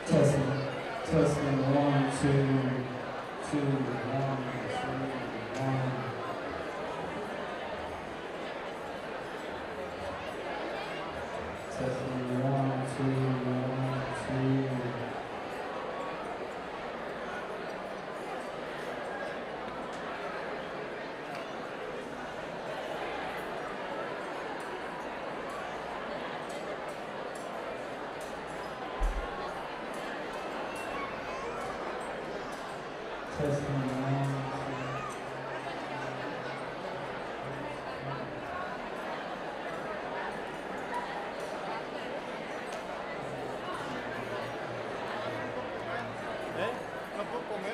Testing, testing, one, two, two, one, two, one. Testing, one, two, one, two. Testing, one, two. No puedo comer.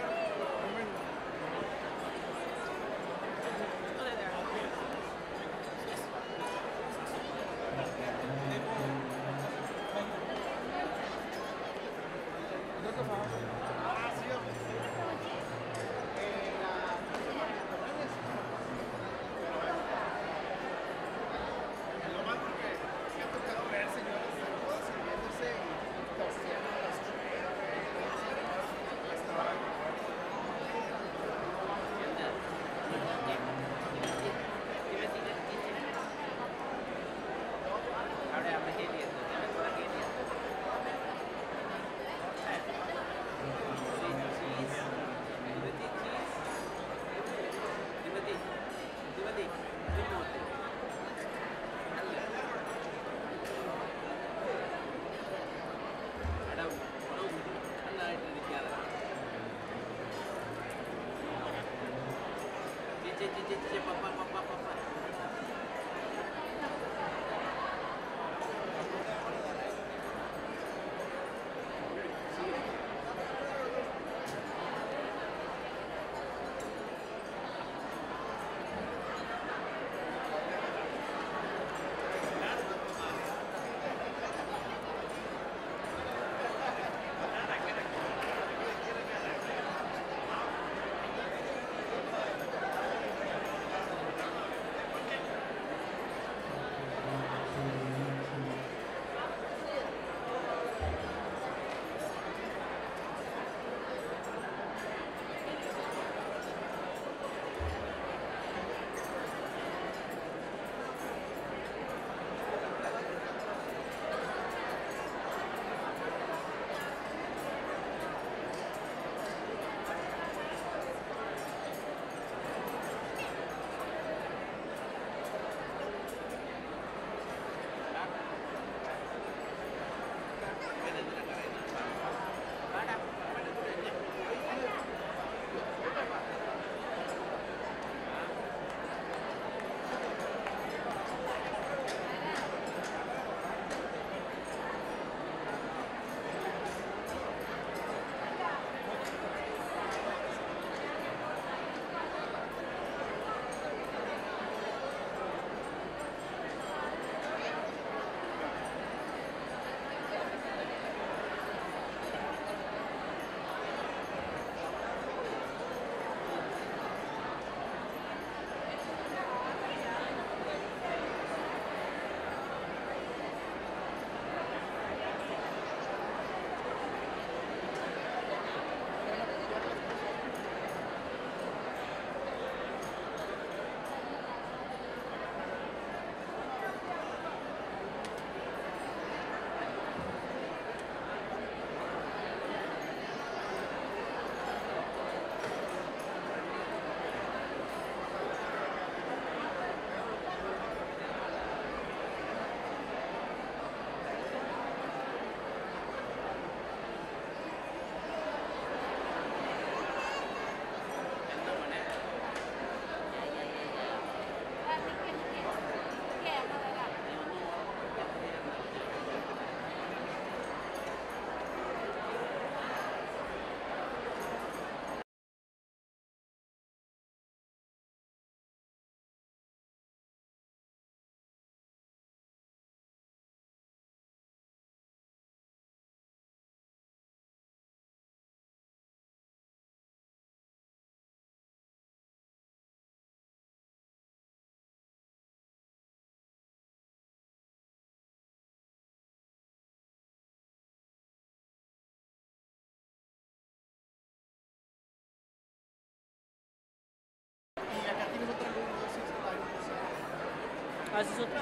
¿Haces otra?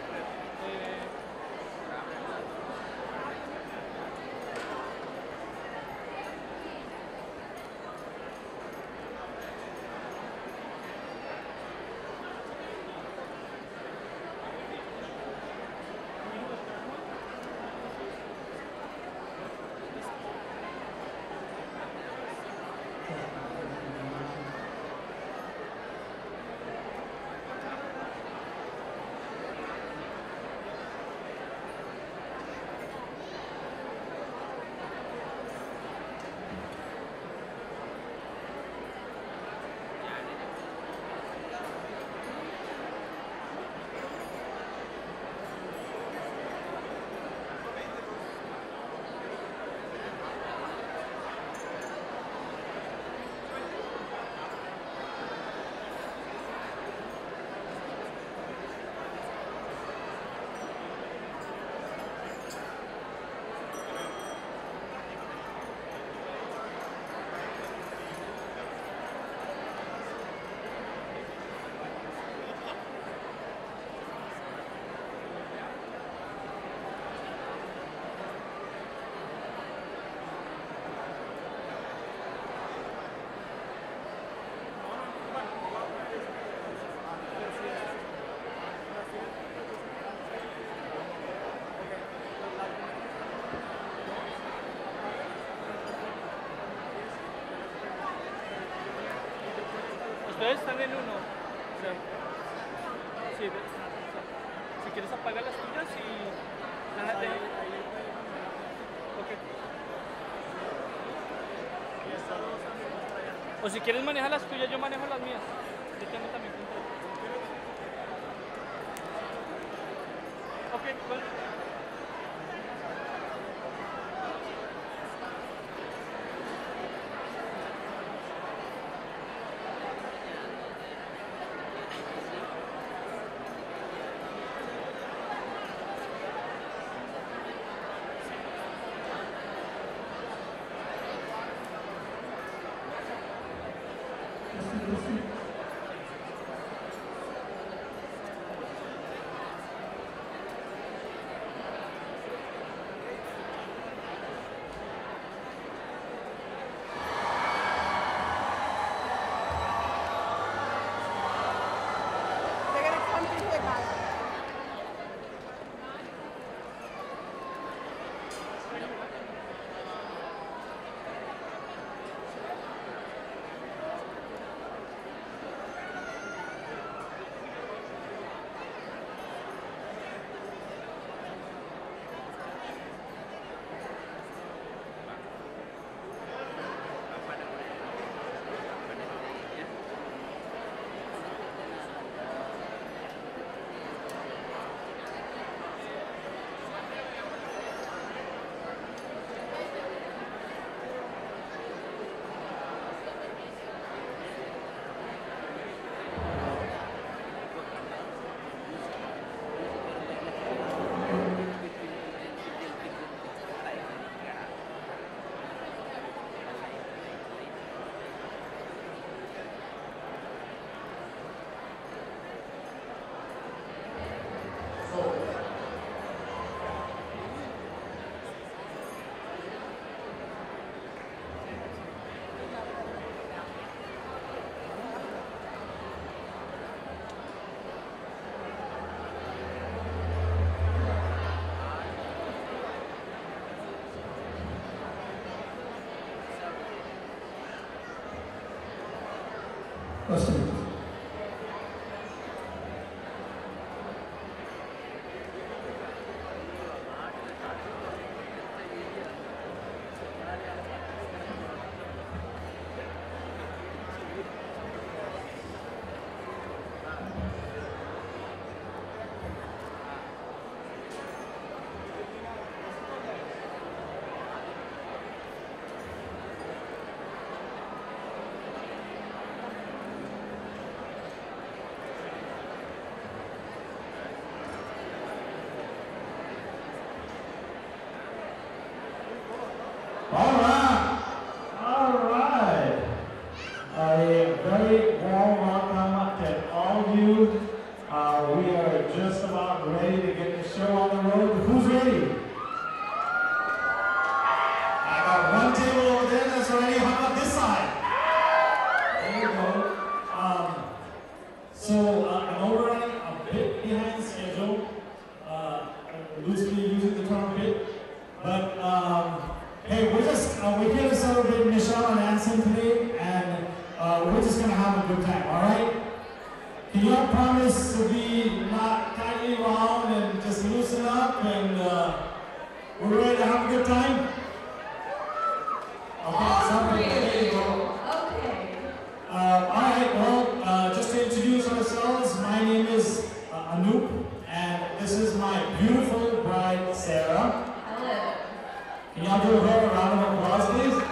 Ustedes están en uno. O sea, sí, si quieres apagar las tuyas y la de... Okay. O si quieres manejar las tuyas, yo manejo las mías. Yo tengo también control. Ok, bueno. But hey, we're here to celebrate Michelle and Anson today, and we're just gonna have a good time. All right? Can y'all promise to be not tightly wound and just loosen up, and we're ready to have a good time? Okay, there you go. Okay. All right, well, just to introduce ourselves, my name is Anoop, and this is my beautiful bride, Sarah. Hello. Can y'all give her a round of applause, please?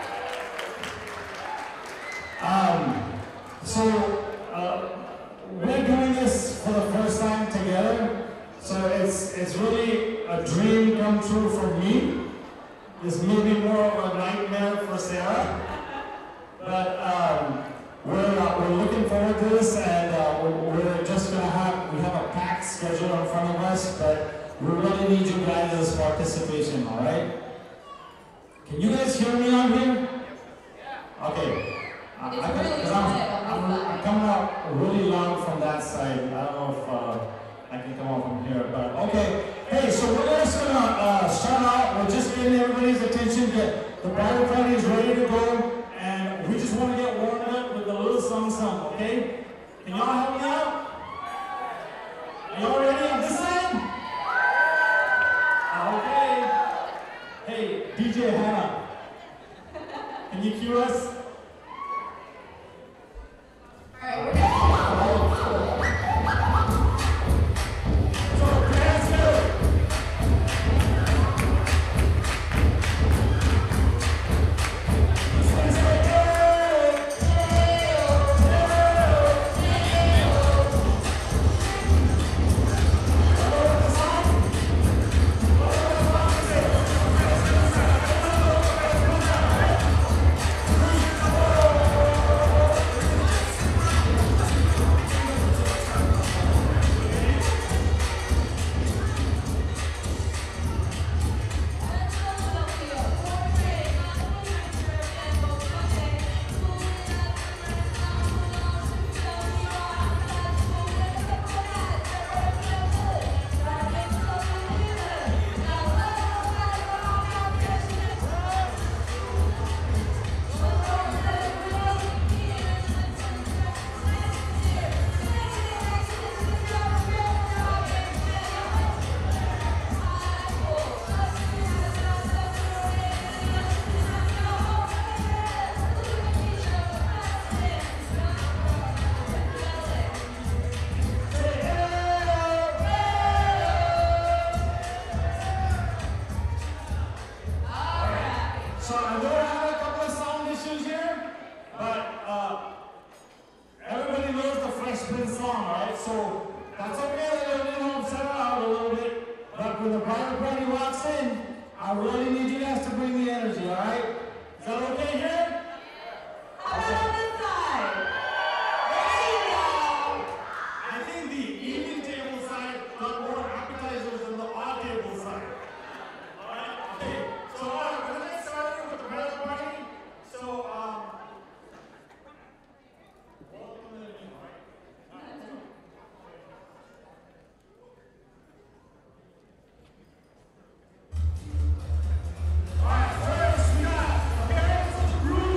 We're doing this for the first time together, so it's really a dream come true for me. This may be more of a nightmare for Sarah, but we're looking forward to this, and we're just gonna we have a packed schedule in front of us, but we really need you guys' participation. All right? Can you guys hear me on here? Okay. I'm coming out really loud from that side. I don't know if I can come out from here, but okay. Hey, so we're just gonna start out. We're just getting everybody's attention. The bridal party is ready to go, and we just want to get warmed up with a little song, okay? Can y'all help me out? Are y'all ready on this side? Okay. Hey, DJ Hannah, can you cue us? First, we got the parents of the groom.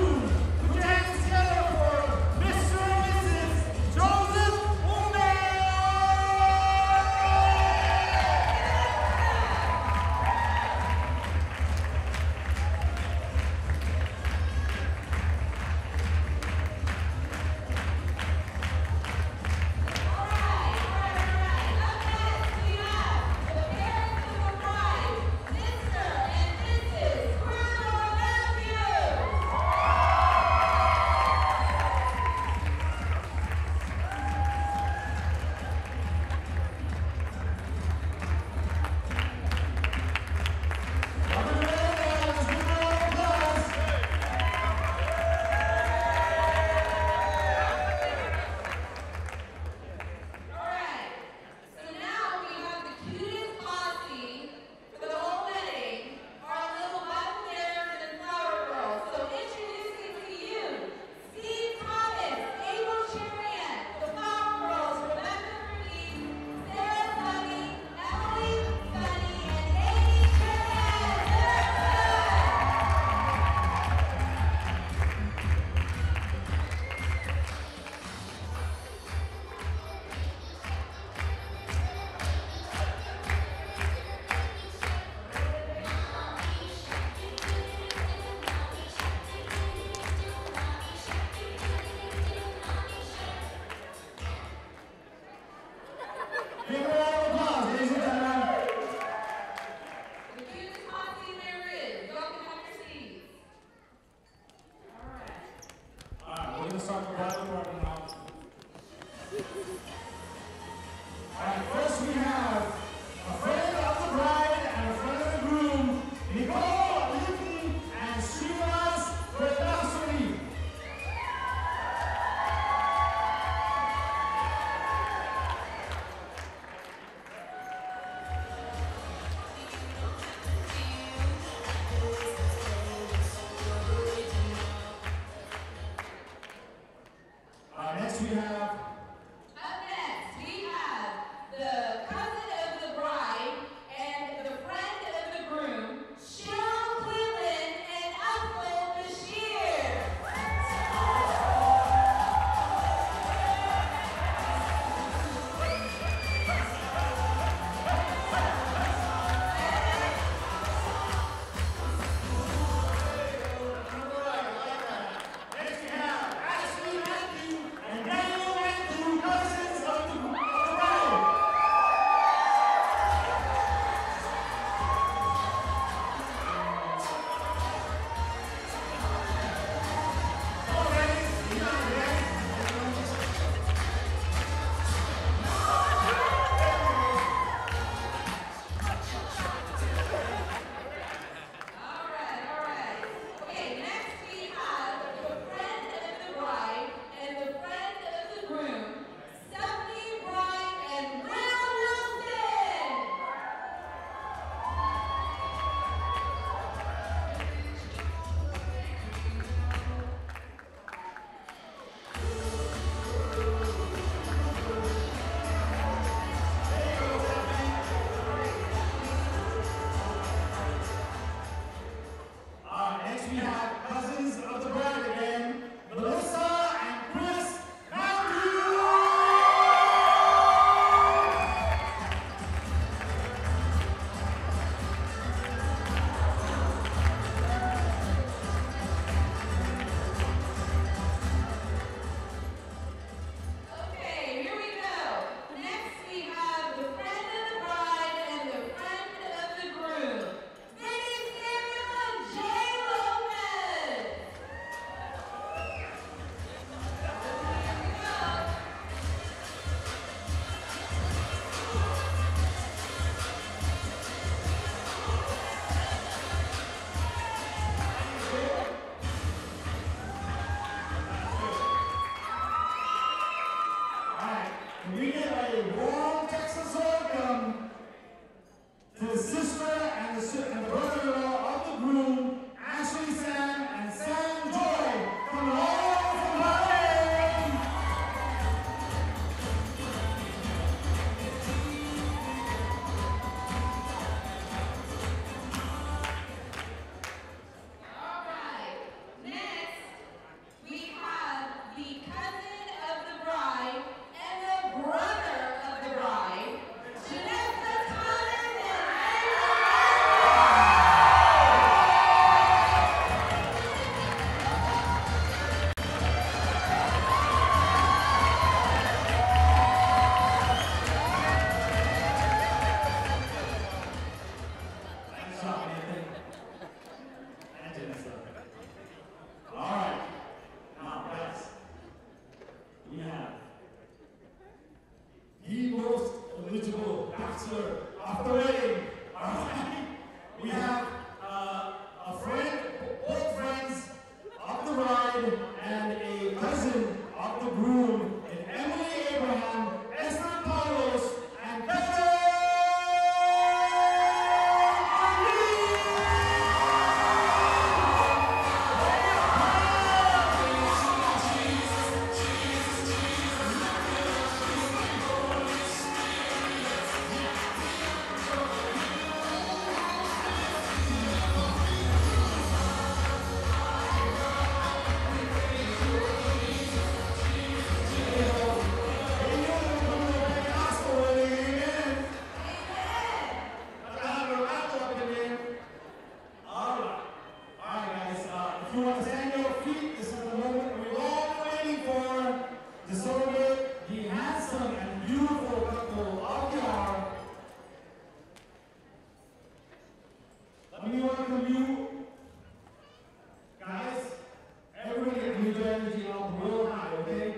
Let me welcome you, guys. Everybody get your energy up real high, okay?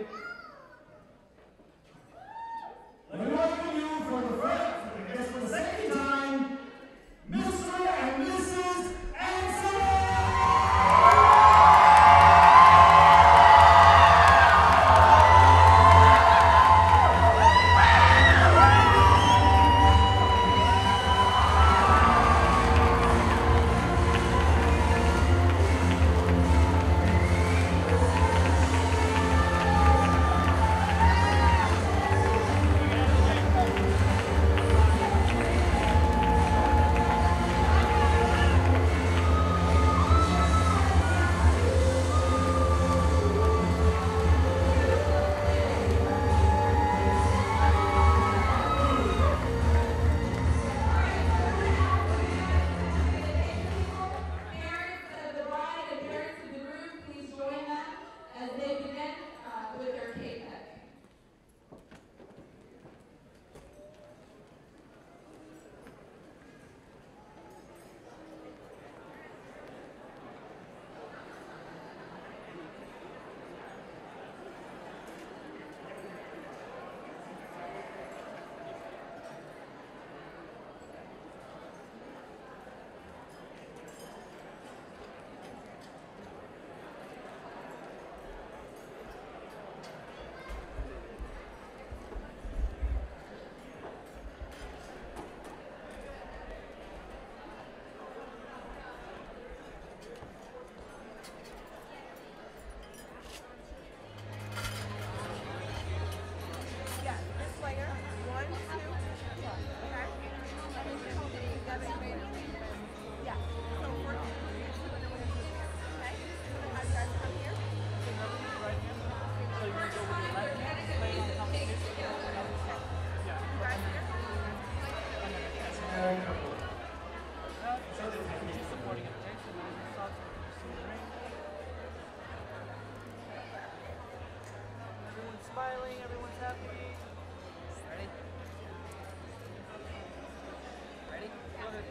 Let me welcome you for the first, I guess for the second time, Mr. and Mrs. Anson! Smiling, everyone's happy. Ready? Ready? Go ahead.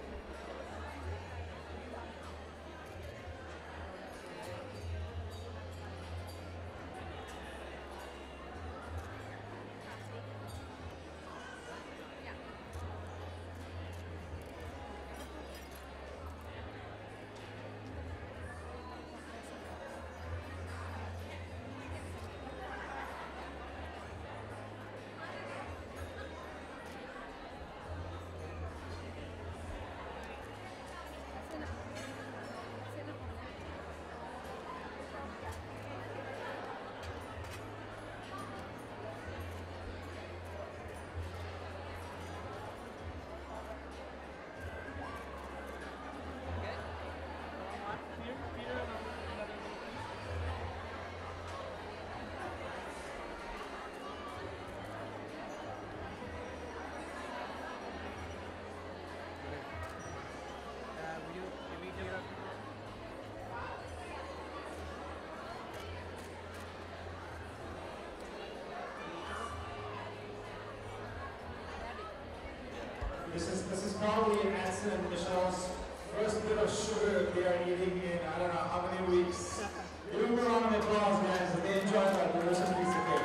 This is probably Anson and Michelle's first bit of sugar they are eating in I don't know how many weeks. Give them a round of applause, guys, and they enjoy that delicious piece of cake.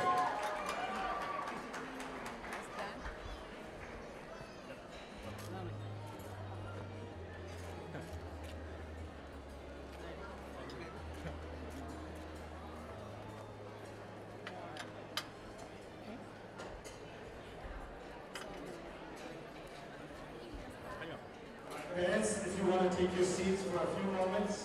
Parents, if you want to take your seats for a few moments.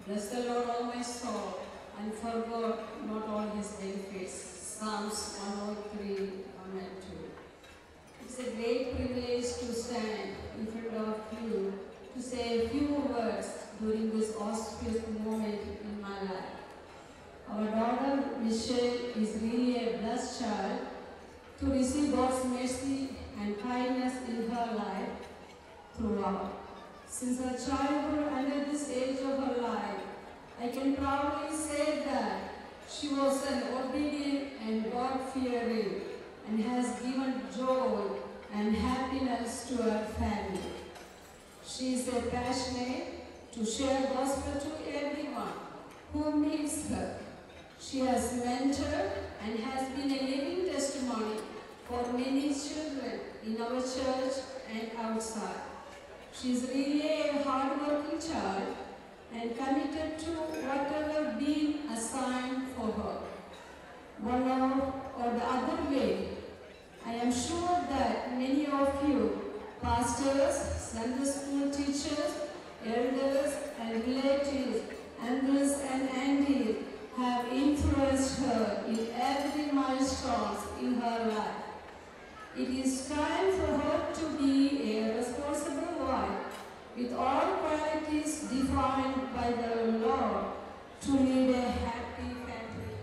Bless the Lord, O my soul, and forget not all his benefits. Psalms 103, 1 and 2. It's a great privilege to stand in front of you to say a few words during this auspicious moment in my life. Our daughter Michelle is really a blessed child to receive God's mercy and kindness in her life throughout. Since her childhood under this age of her life, I can proudly say that she was an obedient and God-fearing and has given joy and happiness to her family. She is a passionate to share gospel to everyone who meets her. She has mentored and has been a living testimony for many children in our church and outside. She is really a hard-working child and committed to whatever been assigned for her. One or the other way, I am sure that many of you, pastors, Sunday school teachers, elders and relatives, uncles and aunties, have influenced her in every milestone in her life. It is time for her to be a responsible wife with all qualities defined by the Lord to lead a happy family.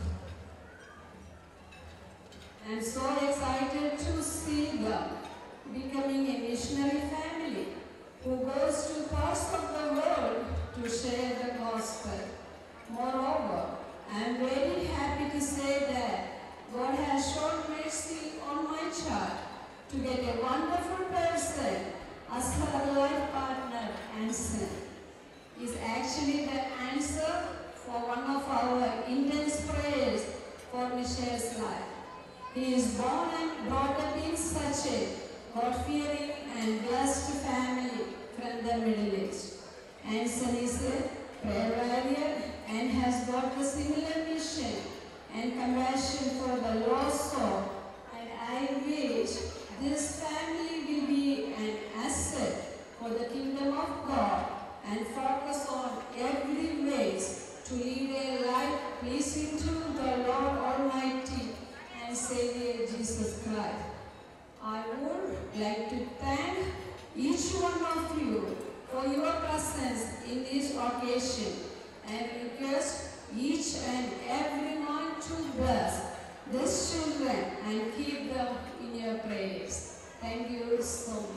I am so excited to see them becoming a missionary family who goes to parts of the world to share the gospel. Moreover, I am very happy to say that God has shown mercy on my child to get a wonderful person as her life partner and son. Is actually the answer for one of our intense prayers for Michelle's life. He is born and brought up in such a God-fearing and blessed family from the Middle East. Anson is a prayer warrior and has got a similar mission and compassion for the lost soul, and I wish this family will be an asset for the kingdom of God and focus on every ways to lead a life pleasing to the Lord Almighty and Savior Jesus Christ. I would like to thank each one of you for your presence in this occasion and request each and everyone to bless these children and keep them in your prayers. Thank you so much.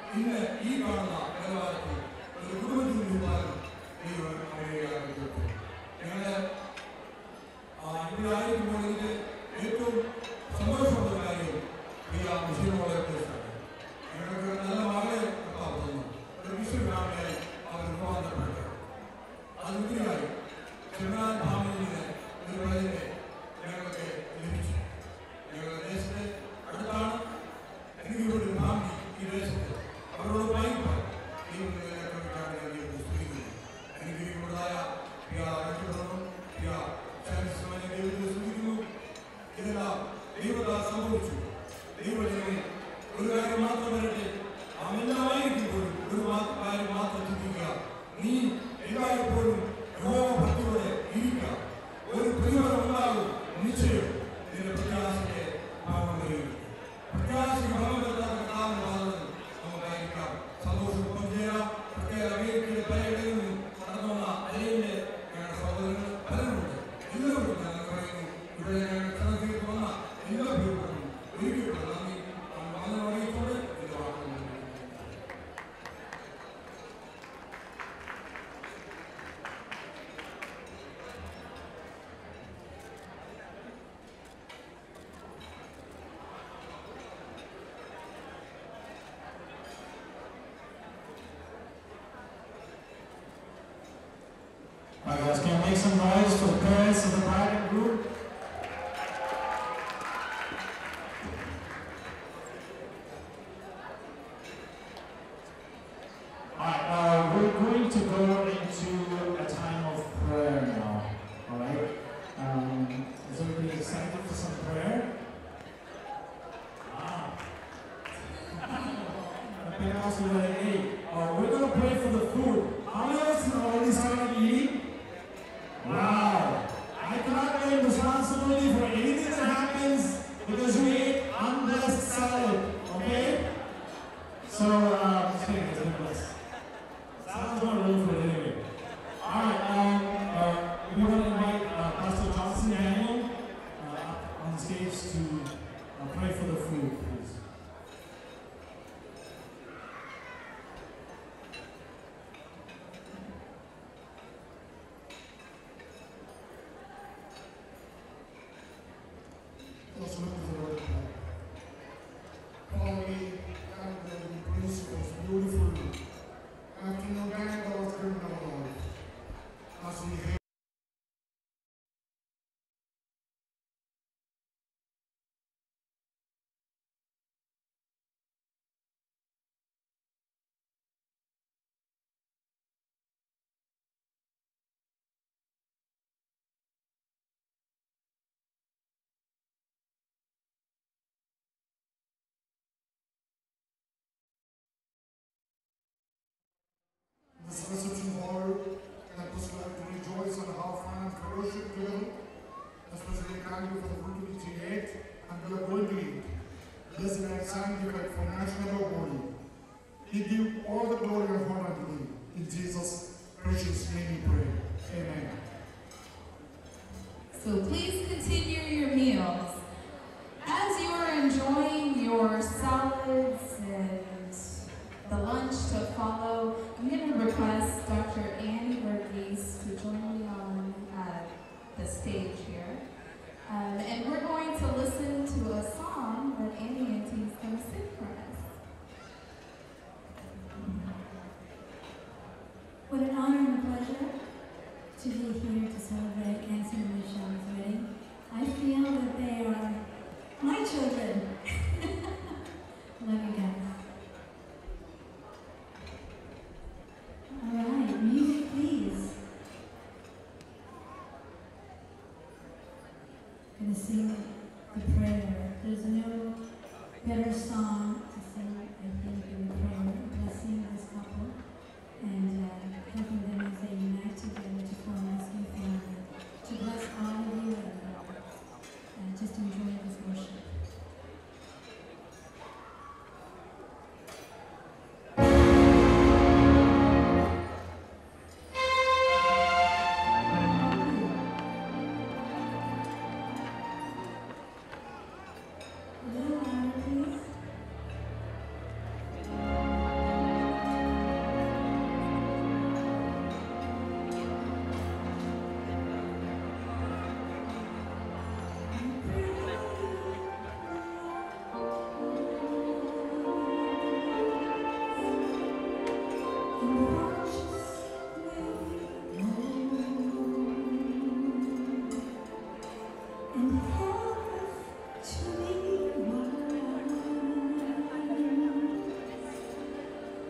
ഇന്ന് ഈ കാണുന്ന നിലവാരത്തിൽ ഒരു കുടുംബത്തിൽ നിന്നാലും ദൈവം അവരെ ആഗ്രഹിക്കും. ഞങ്ങള് ഇവിടെ ആയിരിക്കുമ്പോൾ എനിക്ക് ഏറ്റവും സന്തോഷമുള്ള കാര്യം പ്രിയ മുസ്ലിമുകളെ കുറിച്ചാണ്. ഞങ്ങൾക്ക് നല്ല മകളെ തന്നു. ഒരു മുസ്ലിം ഫാമിലിയായി അവർ രൂപാന്തരപ്പെട്ടു. അതുപരിയായി ചെമ്മാൻ ഫാമിലിയിൽ നിന്ന് ഒരു പ്രജനെ ഞങ്ങൾക്ക് ലഭിച്ചു. ഞങ്ങളുടെ ദേശത്തെ അടുത്താണ്. എനിക്ക് ഒരു ഫാമിലി ഈ ദേശത്ത് അവരോട് വായിപ്പാൻ ദൈവത്തിലേക്കാണ് ഞാൻ സ്തുതിക്കുന്നത്. എനിക്ക് ഇവിടുതായ പ്രിയ രക്ഷപ്പെടുന്നു, പ്രിയ ചാരിസ്മാനെ ദൈവത്തെ സ്തുതിക്കുന്നു. ഇതെല്ലാം ദൈവത്താൽ സംഭവിച്ചു. ദൈവജനങ്ങൾ ഒരു കാര്യം മാത്രം വരട്ടെ, അമെല്ലാമായിരിക്കുമ്പോഴും ഒരു കാര്യം മാത്രം ചിന്തിക്കുക. നീ എല്ലായ്പ്പോഴും യഹോവഭക്തിയോടെ ഇരിക്കുക. ഒരു പ്രിയവരം ഉണ്ടാകും, നിശ്ചയം നിന്റെ പ്രത്യാശയ്ക്ക് ഭാഗം വരികയും പ്രത്യാശയ്ക്ക് ഭാഗം വരുത്താത്ത കാരണമാണ് നമുക്കായിരിക്കാം. സന്തോഷം പങ്കുചേരാം. പ്രത്യേക അമേരിക്കയുടെ പലയിടങ്ങളിൽ നിന്നും കടന്നു വന്ന അലയിലെ ഞങ്ങളുടെ സഹോദരങ്ങൾ പലരുണ്ട്. എല്ലാവരും ഞങ്ങൾ പറയുന്നു, ഇവിടെ ഞങ്ങളുടെ ക്ഷണത്തിലേക്ക് വന്ന എല്ലാ പ്രിയപ്പെട്ടവരും ഒരിക്കലും നന്ദി വന്നു അറിയിക്കൊണ്ട് എന്റെ വാക്കുകൾ. Alright guys, can you make some noise for the parents of the bride and groom? Alright, we're going to go into a time of prayer now. Alright? Is everybody excited for some prayer? Wow. We're going to pray for the food. How many of us have already started eating? Wow. I cannot claim responsibility for anything that happens because you ate unblessed salad. Okay? So, just kidding, it's unblessed. Salad's not real food anyway. Alright, we want to invite Pastor Johnson Daniel up on stage to pray for the food, please. This reception hall help us to rejoice on how fine fellowship together, especially thank you for the food which we ate and we are going to eat. Blessed and sanctified for national body. We give all the glory and honor to thee. In Jesus' precious name we pray. Amen. So please continue your meals. As you are enjoying your salads and the lunch to follow, I'm going to request Dr. Annie Verghese to join me on the stage here. And we're going to listen to a song that Annie Auntie is going to sing for us. When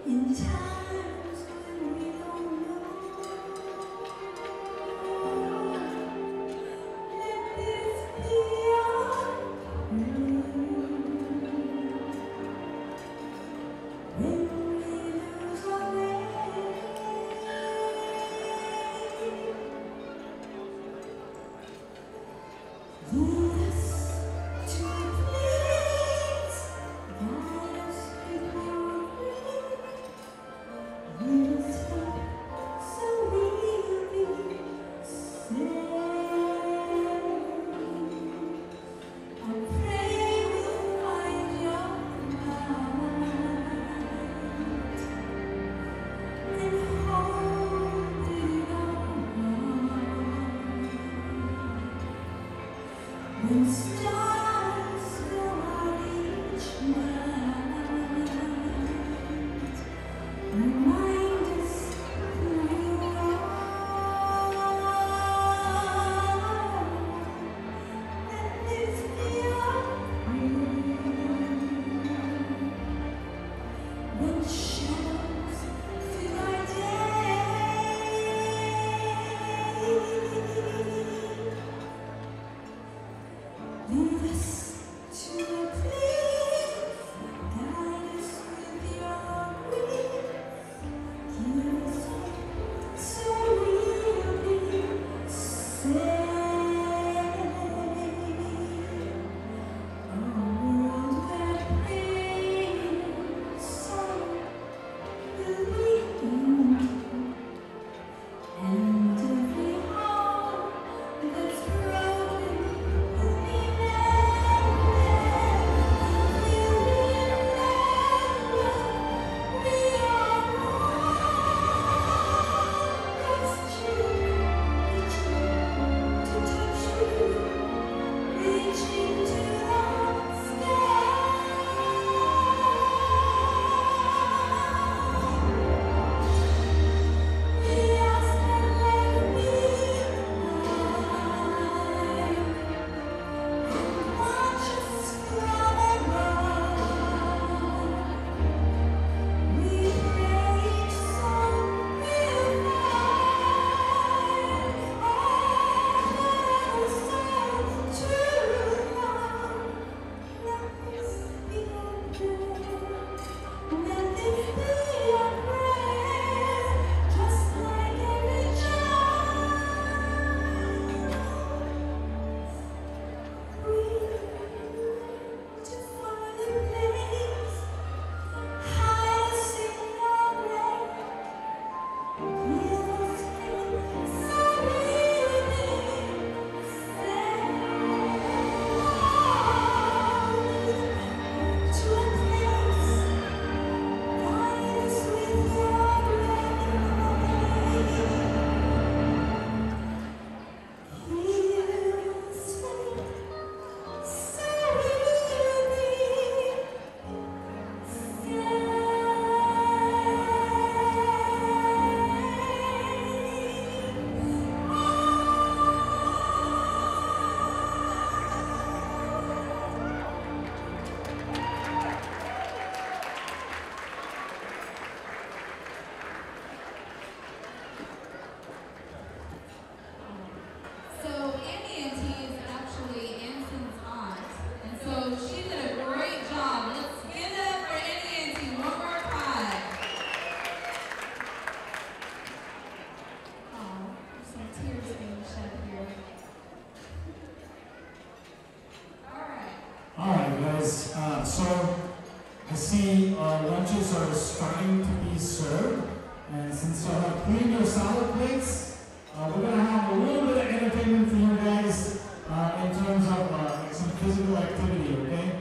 So I see lunches are starting to be served, and since you have cleaned your salad plates, we're going to have a little bit of entertainment for you guys in terms of some physical activity, okay?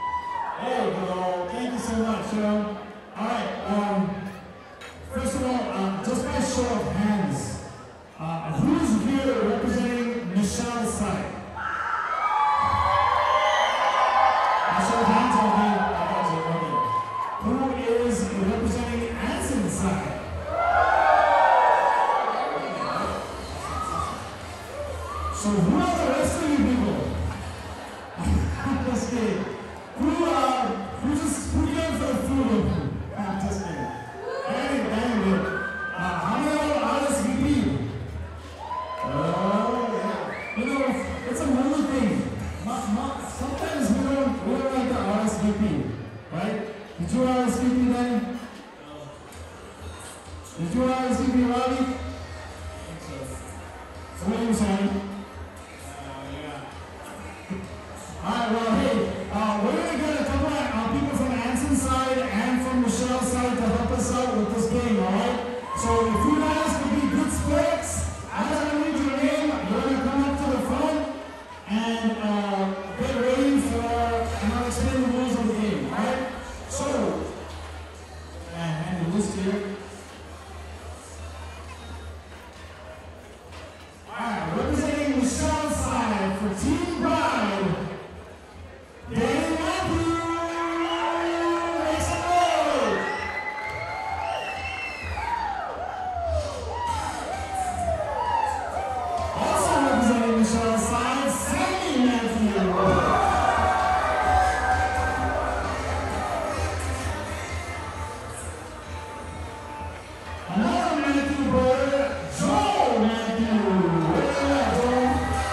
There we go. Thank you so much. All right. First of all, just by show of hands, who's here representing Michelle's side? Show of hands, okay. Who is representing Anson's side? So who are the rest of you people? I'm just kidding. Who came for the food? I'm just kidding. gentlemen. Did you guys see me ready? So what are you saying? Yeah. Alright, well, hey, we're going to get a couple of people from Anson's side and from Michelle's side to help us out with this game, alright? So if you guys can be good sports, as I read your name, you're going to come up to the front and get ready for, and I'll explain the rules of the game, alright? So, and the list here. Alright, representing Michelle's side for Team Bride, Danny Matthew, make some noise! Also representing Michelle's side, Sammy Matthew. Another Matthew brother, Joel Matthew. Where are you at, Joel?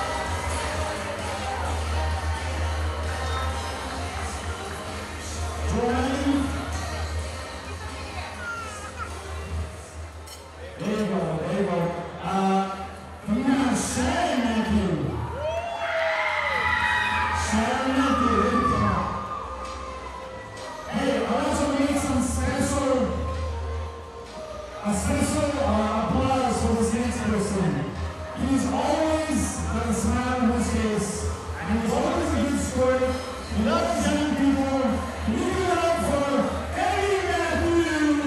Joel Matthew? There you go, there you go. Come on, Sharon Matthew. Sharon Matthew, there you go. Hey, I also made some a special applause for this next person. He's always got a smile on his face, and he's always a good sport. He loves young people. Give it up for Eddie Matthew!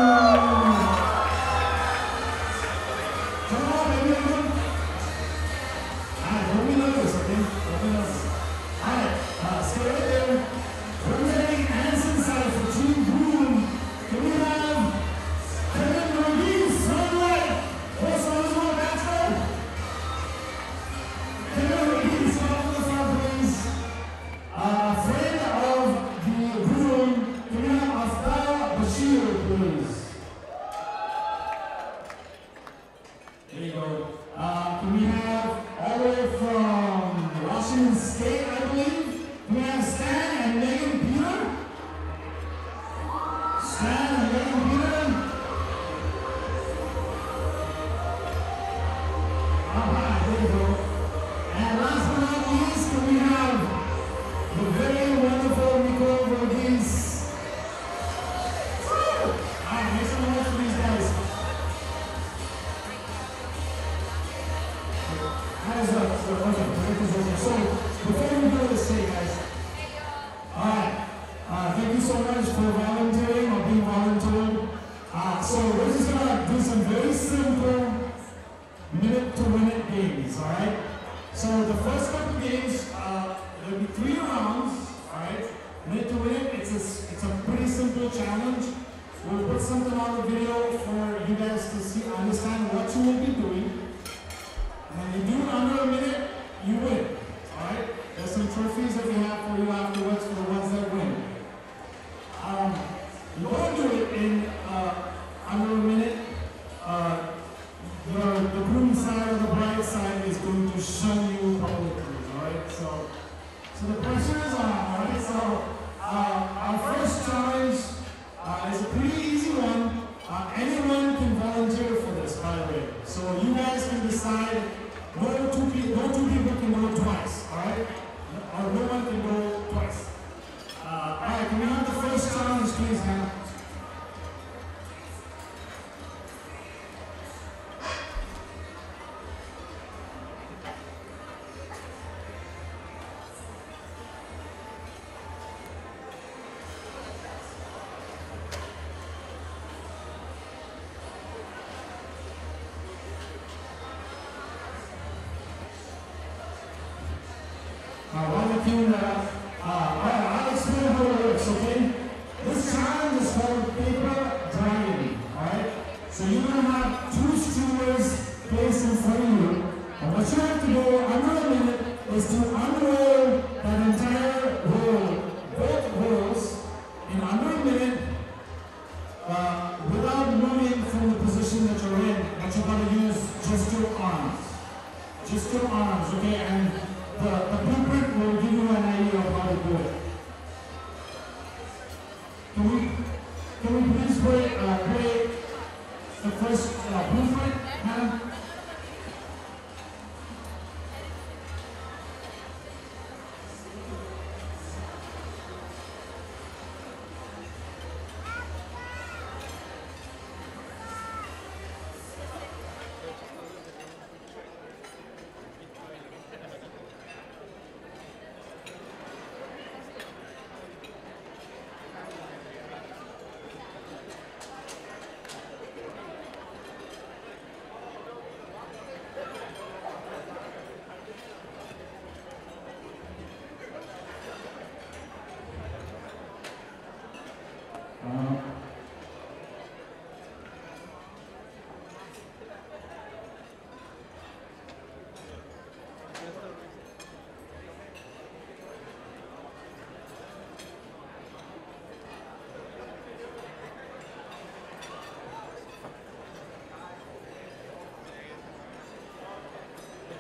Come on, baby. Alright, don't be nervous, okay? Don't be nervous. Alright, stay right there. Representing Anson's side for Team Broom, can we have Kevin Ruiz, run right. Also, there's one bachelor. Kevin Ruiz, come up to the front, please. Friend of the groom, can we have Afdal Bashir, please? There you go. Can we have all the way from Washington State, I believe? Can we have Stan and Megan Peter? Stan and Megan Peter? Alright, there you go. And last but not least, can we have the very wonderful Nicole Verghese? Alright, make some noise for these guys. How's that? So, before we go this thing, guys. Alright, thank you so much for volunteering or being volunteered. So we're just gonna do some very simple minute-to-minute games, alright? So the first couple games, there'll be 3 rounds, alright? Minute-to-minute, it's a pretty simple challenge. We'll put something on the video for you guys to see, understand what you will be doing. And when you do it under a minute, you win, alright? There's some trophies that we have for you afterwards for the ones that win. You won't do it in under a minute. The groom side or the bride side is going to shun you publicly, alright? So the pressure is on, alright? So our first challenge is a pretty easy one. Anyone can volunteer for this, by the way. So you guys can decide. No two people can go twice, alright? Or no one can go twice. Alright, can we have the first challenge, please, Hannah? I'll explain how it works, okay? This challenge is called paper dragon, alright? So you're going to have 2 streamers placed in front of you. And what you have to do under a minute is to unroll that entire roll, both rolls, in under a minute without moving from the position that you're in. But you're going to use just your arms. Just your arms, okay? And the blueprint will give you an idea of how to do it. Can we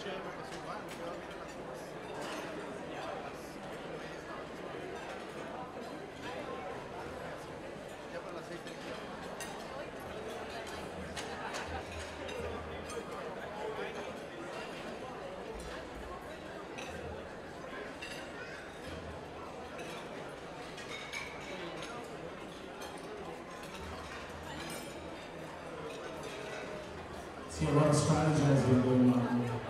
See, a lot of strategy has been going on here.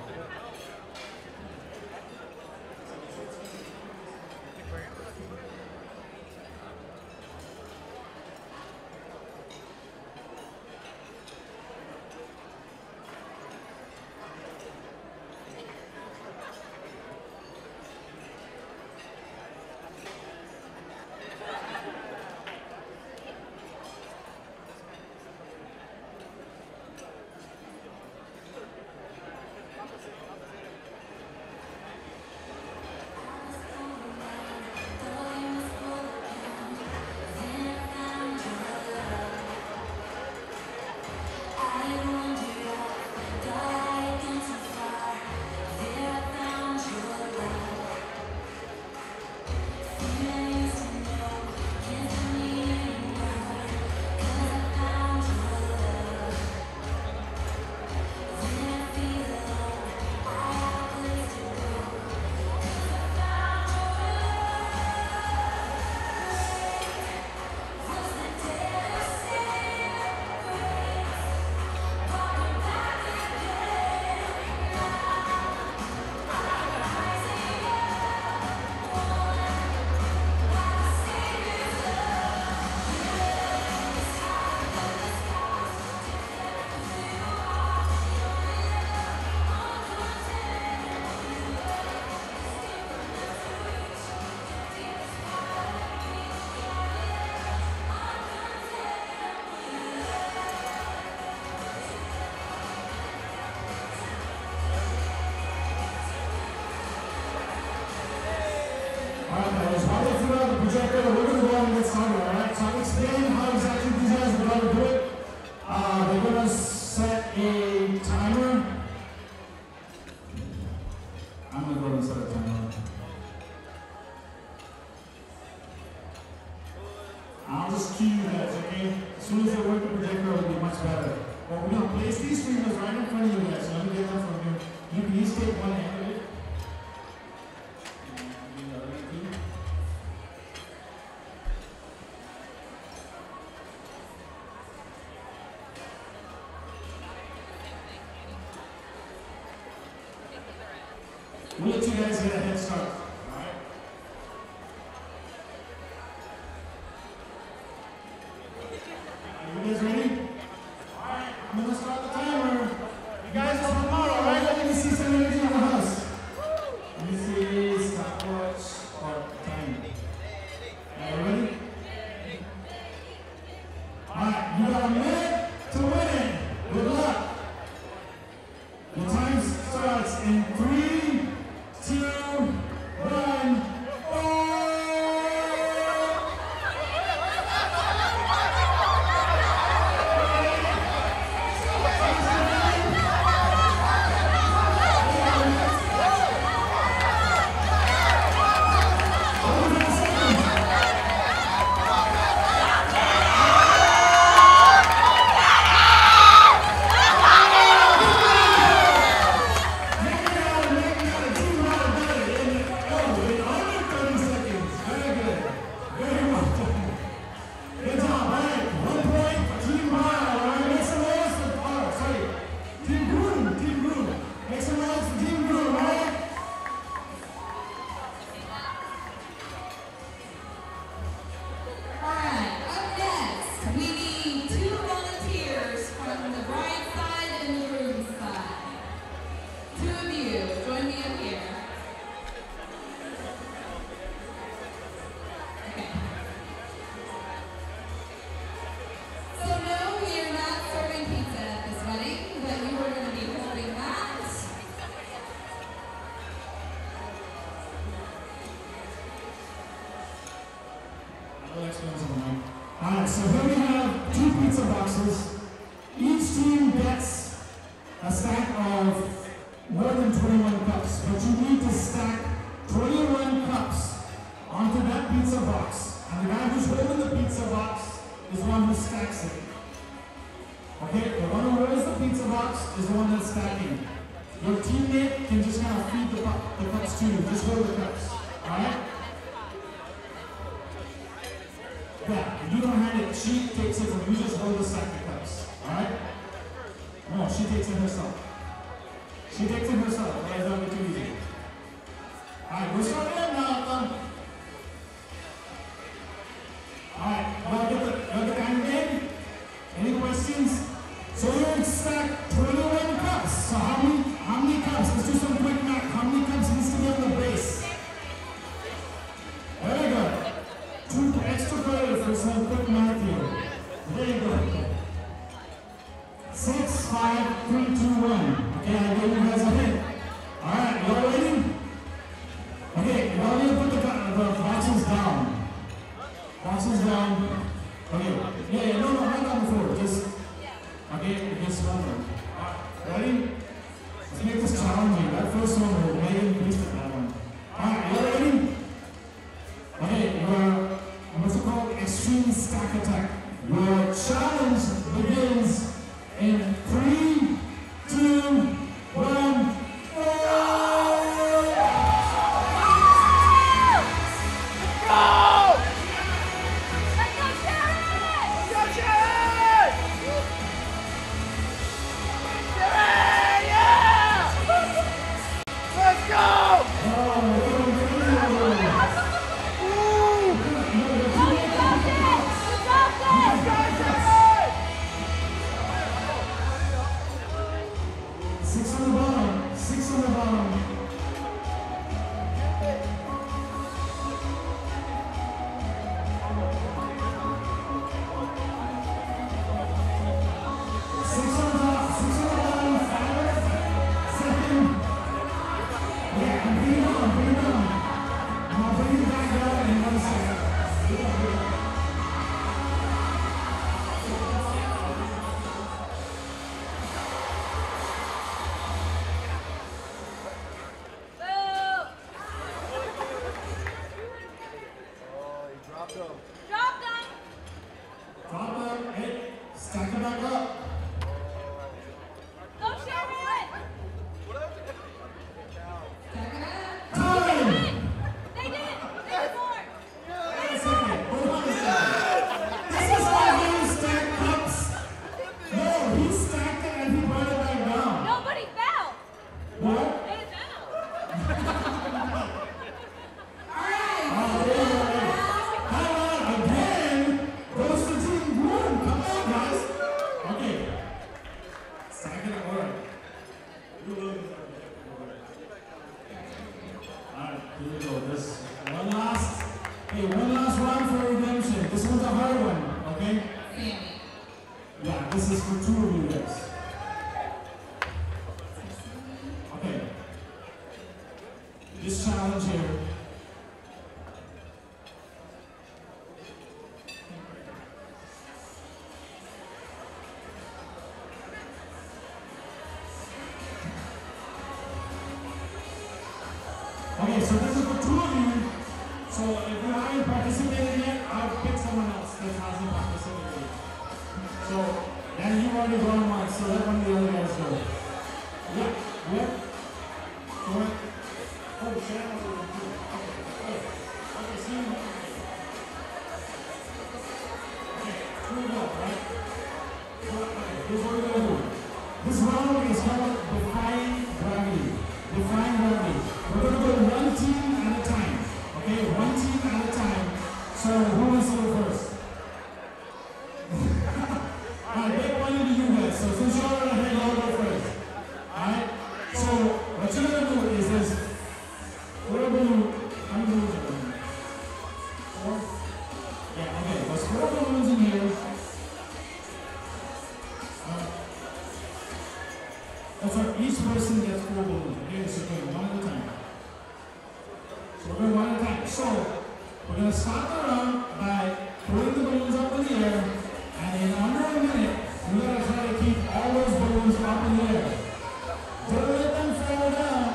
Projector, we're going to go on and get started, alright? So I'll explain how exactly these guys are going to do it. They're going to set a timer. I'm going to go ahead and set a timer. I'll just cue you guys, okay? As soon as they work the projector, it'll be much better. But we're going to place these streamers right in front of you guys, so let me get them from you. You can each take one end of it. We'll let you guys get a head start, alright? Are you guys ready? Alright, I'm gonna start the timer. You guys are tomorrow, alright? Let me see some energy in the house. Let me see stopwatch or time. Are you ready? Alright, you got a minute to win it. Good luck. The time starts in 3, 2, 1, Alright, so here we have 2 pizza boxes. Each team gets a stack of more than 121 cups, but you need to stack 21 cups onto that pizza box. And the guy who's holding the pizza box is the one who stacks it. Okay, the one who holds the pizza box is the one that's stacking. Your teammate can just kind of feed the cups to you. Just hold the cups. Alright? Yeah, if you don't hand it, she takes it from you. Just hold the stack of cups. Alright? No, she takes it herself. She takes it herself. Otherwise, that'll be too easy. Alright, we're starting now. Alright, got the time again? Any questions? So you're stacked 21 cups. So how many cups? Let's do some quick math. How many cups needs to be on the base? Very good. 2 extra credit for some quick math here. Very good. 6, 5, 3, 2, 1. Okay, I gave you guys a hint. Alright, you all ready? Okay, you all need to put the boxes down. Boxes down. Okay, yeah, no, not on the floor. Just, okay, just one more. Ready? Let's make this challenging. That first one will make it increase with that one. Alright, you ready? Okay, what's it called? Extreme stack attack. Your challenge begins in 3, 2, 1. Okay, so this is for 2 of you. So if you haven't participated yet, I'll pick someone else that hasn't participated. So, and you've already gone once, so let one of the other guys go. Yep, yep. Go ahead. Oh, Shannon. Okay, see you. Okay, 2 go, right? Okay, here's what we're going to do. This round is called Defying Gravity. Defying Gravity. We're going to go 1 team at a time. Okay, 1 team at a time. So who wants to go first? Alright, they pointed to you guys. So since you're already ahead, y'all go first. Alright? So what you're going to do is this. We're going to how many balloons are there? 4? Yeah, okay. There's 4 balloons in here. That's right. Each person gets 4 balloons. Okay, so we're going 1 at a time. So we're going 1 at a time. So we're going to start the round by throwing the balloons up in the air, and in under a minute, we got to try to keep all those balloons up in the air. Don't let them fall down.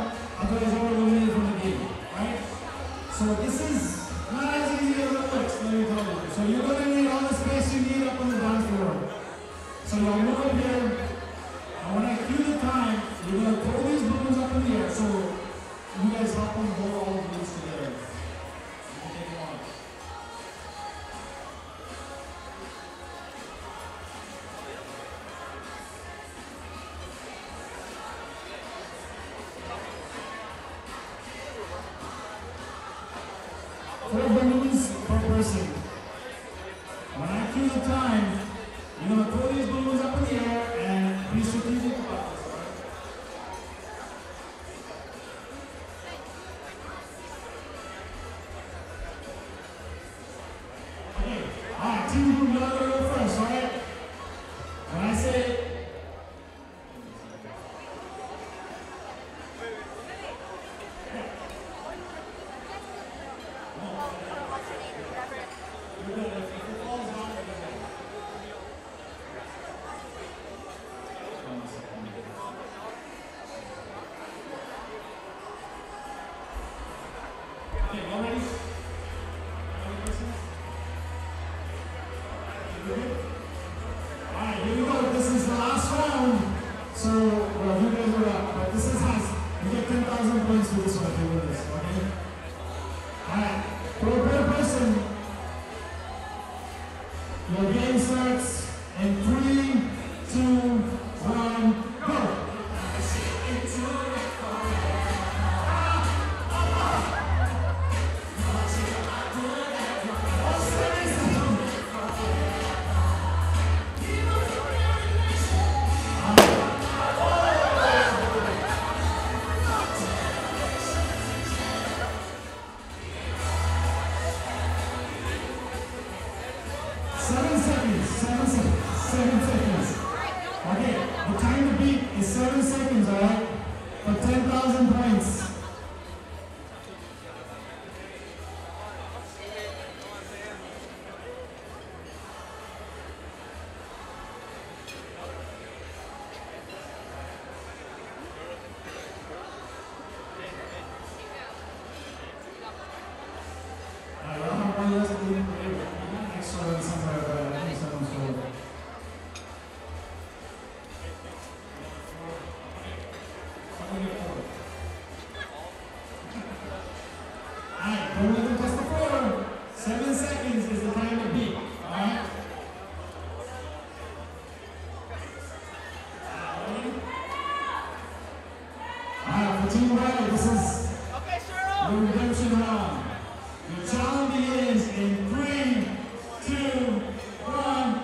Team Riley, this is Okay, the Cheryl. redemption round. The challenge begins in 3, 2, 1,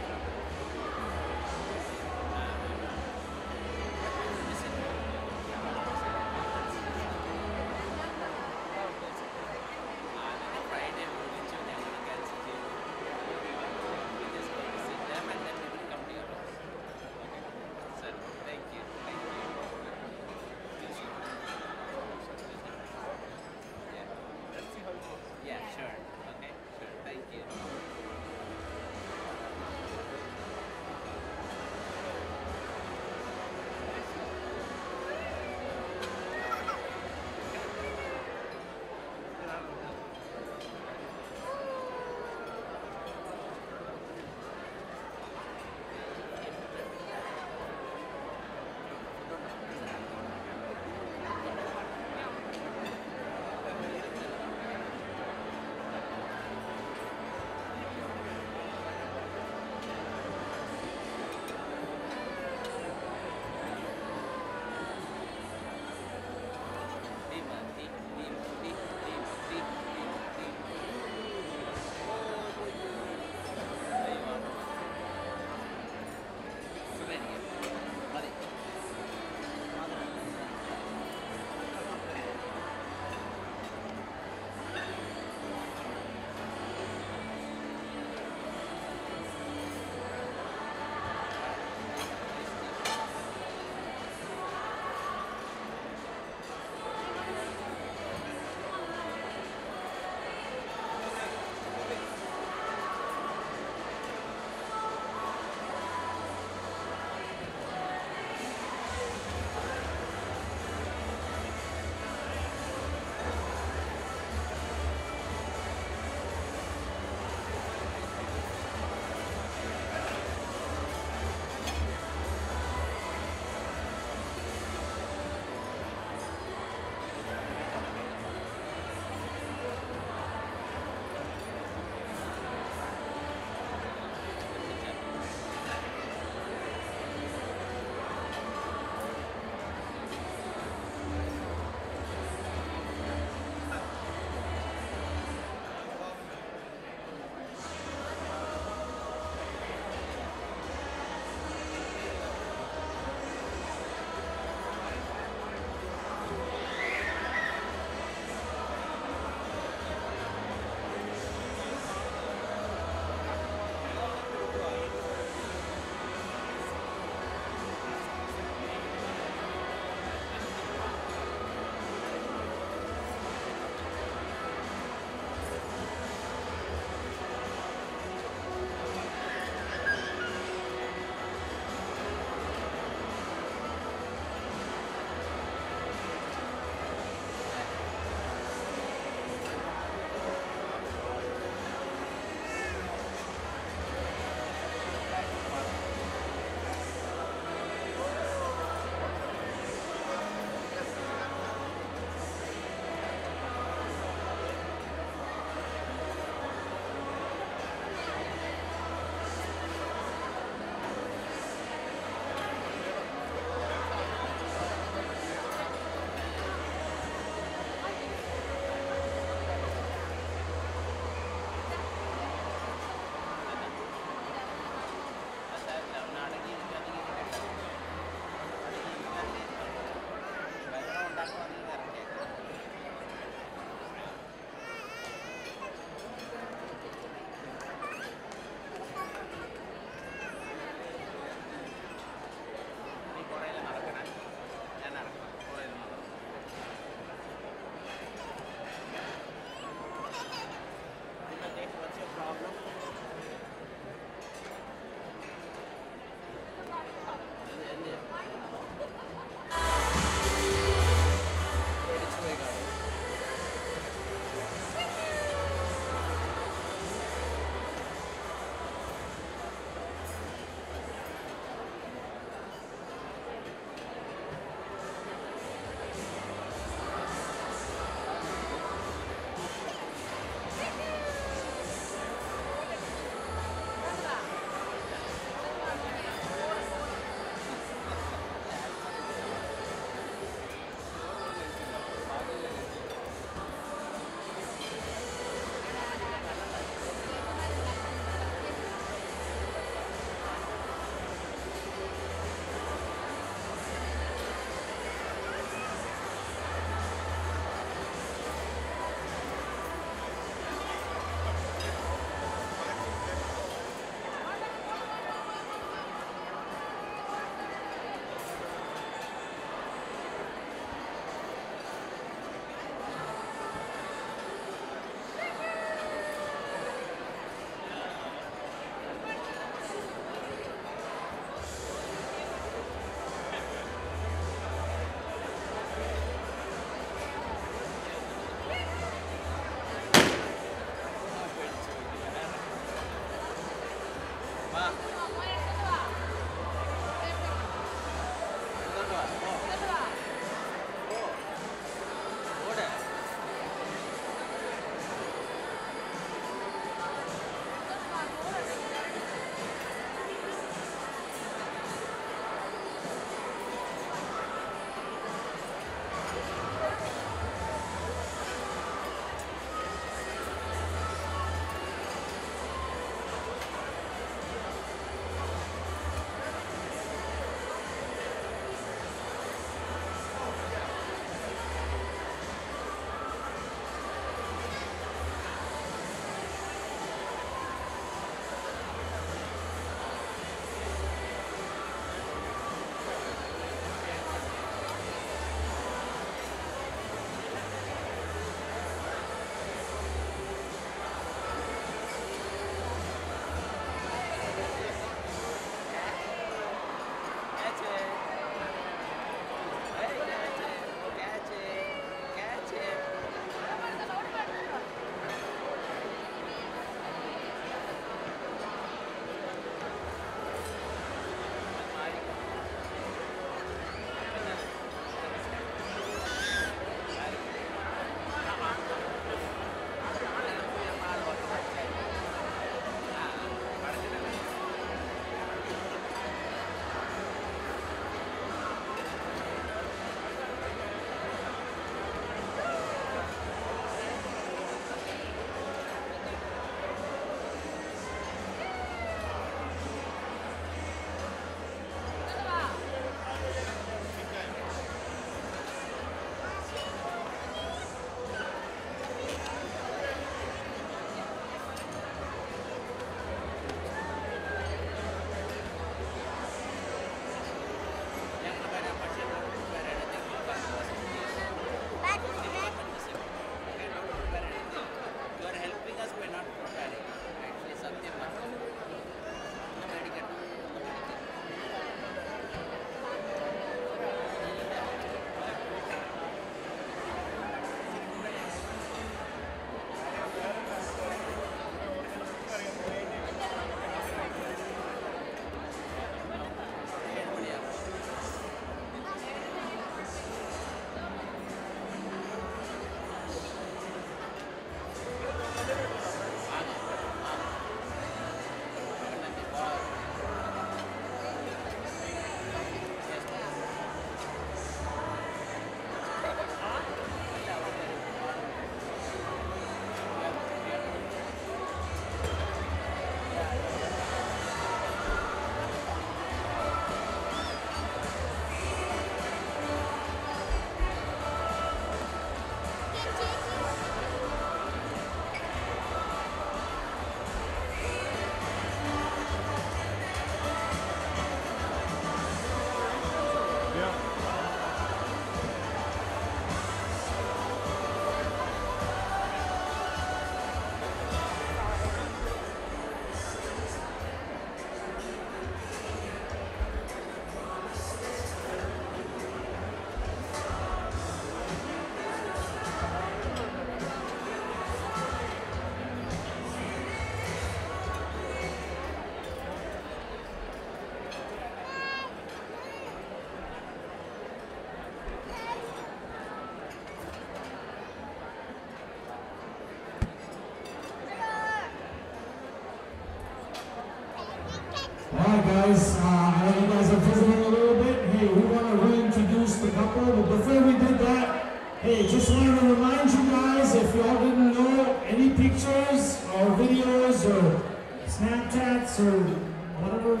Alright guys, I know you guys are visiting a little bit. Hey, we want to reintroduce the couple, but before we did that, hey, just wanted to remind you guys, if y'all didn't know, any pictures or videos or Snapchats or whatever,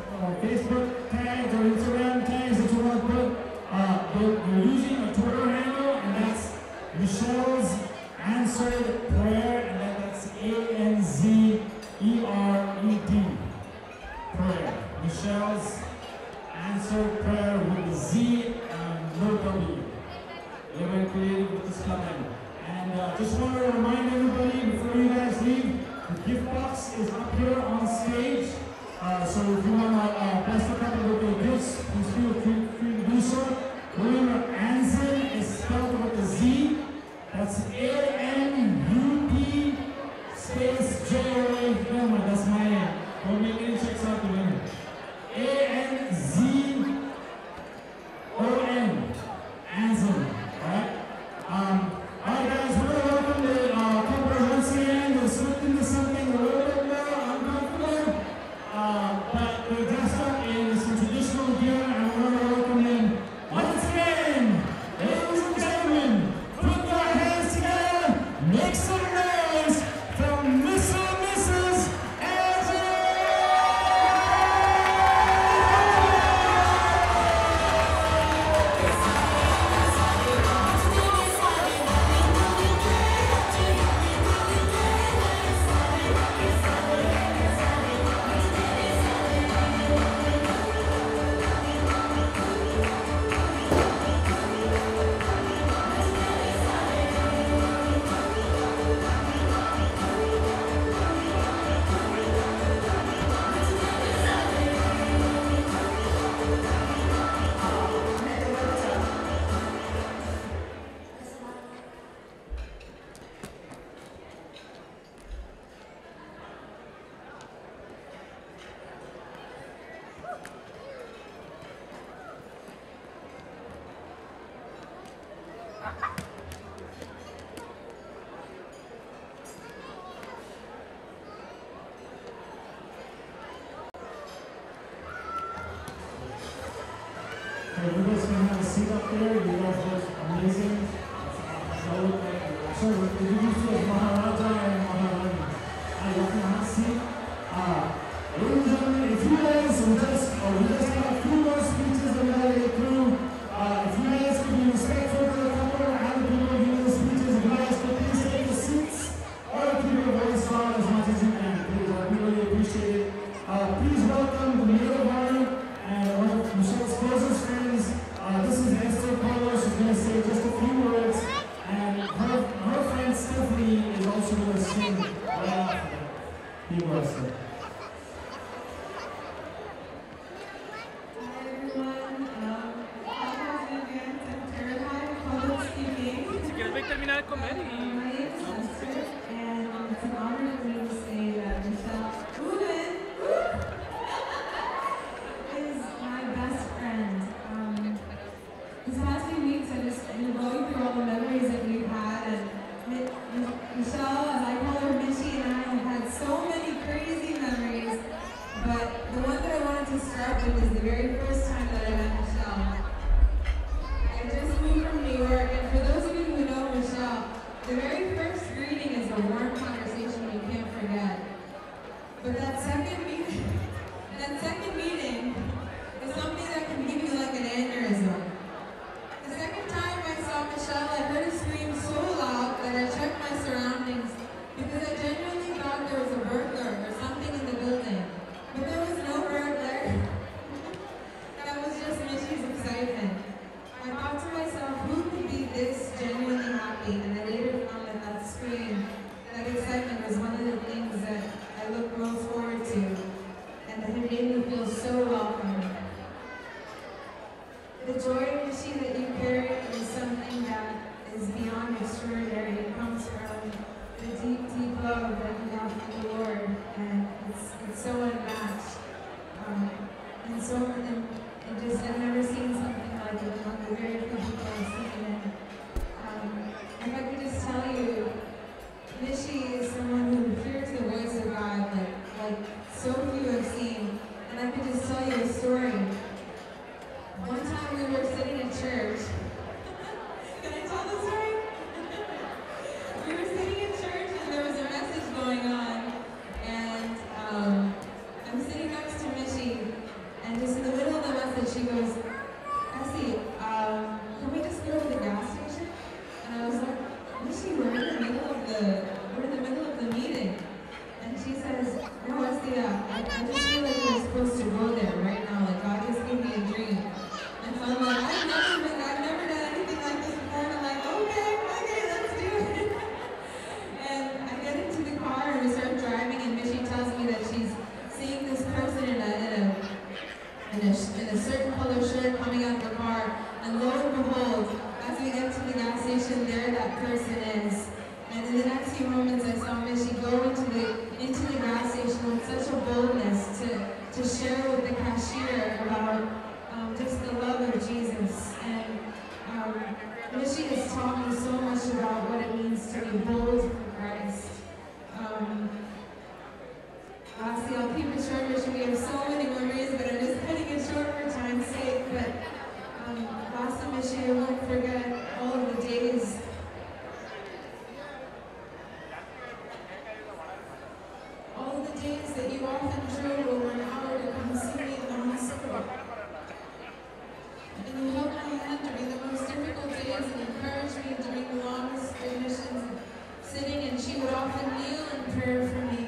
Facebook tags or Instagram tags that you want to put, you're using a Twitter handle, and that's Michelle's Answered Prayer, and that's ANZERED. Prayer. Michelle's Answered Prayer with a Z and no W. They're very creative with this comment. And just want to remind everybody before you guys leave, the gift box is up here on stage. So if you want to bless the couple with your gifts, please feel free to do so. Remember, Anzen is spelled with a Z. That's ANUP space JOA. Remember, that's my name. Don't make any checks out. So if you guys can have a seat up there, you guys look amazing. So we're introduced to as Maharaja and Maharani. I love your hot seat. Ladies and gentlemen, if you guys we just have a few more speeches that we gotta get through. If you guys could be respectful to the couple and have the people giving the speeches, if you guys could please take your seats or keep your voice loud as much as you can. Please, we really appreciate it. Please welcome the maid of honor and one of Michelle's closest friends. This is Esther Paulo. She's going to say just a few words. And her friend Stephanie is also going to sing right after that. Be blessed. Hi everyone. Again, I'm terrified of public speaking. Si quieres, ve y termina de comer y My name is vamos a Esther, escuchar. and it's an honor for me to say that Michelle Rubin is my best friend. These past few weeks, I've just been going through all the memories that we've had, and Michelle, as I call her, Michi, and I have had so many crazy memories, but the one that I wanted to start with is the very first time that I met Michelle. I just moved from New York, and for those of you who know Michelle, the very first greeting is a warm conversation you can't forget. But that second meeting is something that can give you like an aneurysm. The second time I saw Michelle, I heard her scream so loud that I checked my surroundings because I genuinely thought there was a burglar or something in the building. But there was no burglar. That was just Michi's excitement. I thought to myself, who could be this genuinely happy? And I later found that scream, that excitement was one of the things that I look most forward to, and that it made me feel so welcome. The joy, Michi, that you carry is something that is beyond extraordinary. It comes from the deep, deep love that you have for the Lord, and it's so unmatched. I've never seen something like it among the very few people I've seen. And if I could just tell you, Michi is someone who hears the voice of God like so few have seen. And I could just tell you a story. One time we were sitting in church. Can I tell the story? We were sitting in church and there was a message going on. And I'm sitting next to Michi, and just in the middle of the message she goes, Essie, can we just go to the gas station? And I was like, Michi, we're in the middle of the meeting. And she says, no, Essie, I just feel like we're supposed to go there right now. Like God just gave me a dream. And so I'm like, I've never done anything like this before. And I'm like, okay, let's do it. And I get into the car and we start driving, and Michi tells me that she's seeing this person in a certain color shirt coming out of the car. And lo and behold, as we get to the gas station, there that person is. And in the next few moments, I saw Michi go into the gas station with such a boldness to share with the cashier about just the love of Jesus. And Michi has taught me so much about what it means to be bold for Christ. Lastly, I'll keep it short, Michi. We have so many memories, but I'm just cutting it short for time's sake. But lastly, Michi, I won't forget all of the days. All of the days that you often drove over an hour to come see me in the hospital. And you held my hand during the most difficult days and encouraged me during the longest admissions sitting, and she would often kneel in prayer for me.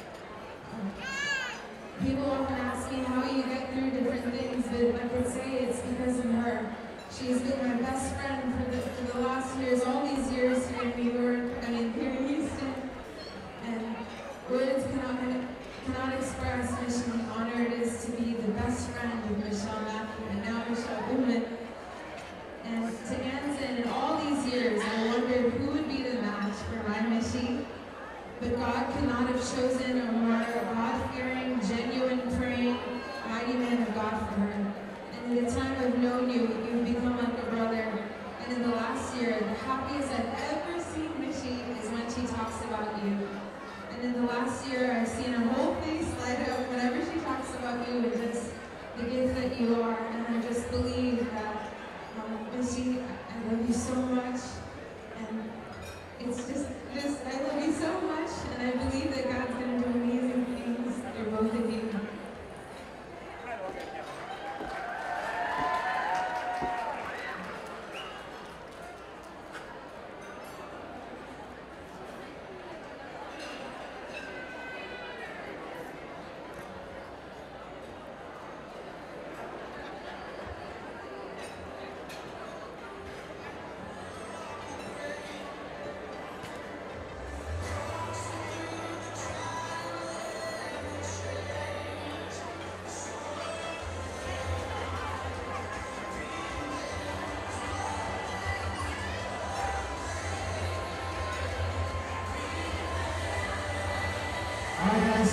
People often ask me how you get through different things, but I could say it's because of her. She's been my best friend for the last years, all these years here in New York, here in Houston. And words cannot express how much an honor it is to be the best friend of Michelle Matthew and now Michelle Goodman. And to Anson, in all these years, I wondered who would be the match for my Michi. But God could not have chosen a more God-fearing, genuine, praying, mighty man of God for her. And in the time I've known you, you've become like a brother. And in the last year, the happiest I've ever seen Michi is when she talks about you. And in the last year, I've seen her whole face light up whenever she talks about you and just the gift that you are. And I just believe that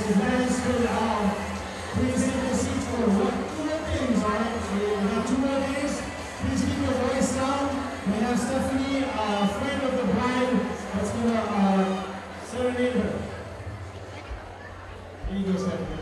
if you guys could please take a seat for two more things, alright? So we have 2 more things. Please keep your voice down. We have Stephanie, a friend of the bride, that's gonna serenade her. Here you go, Stephanie.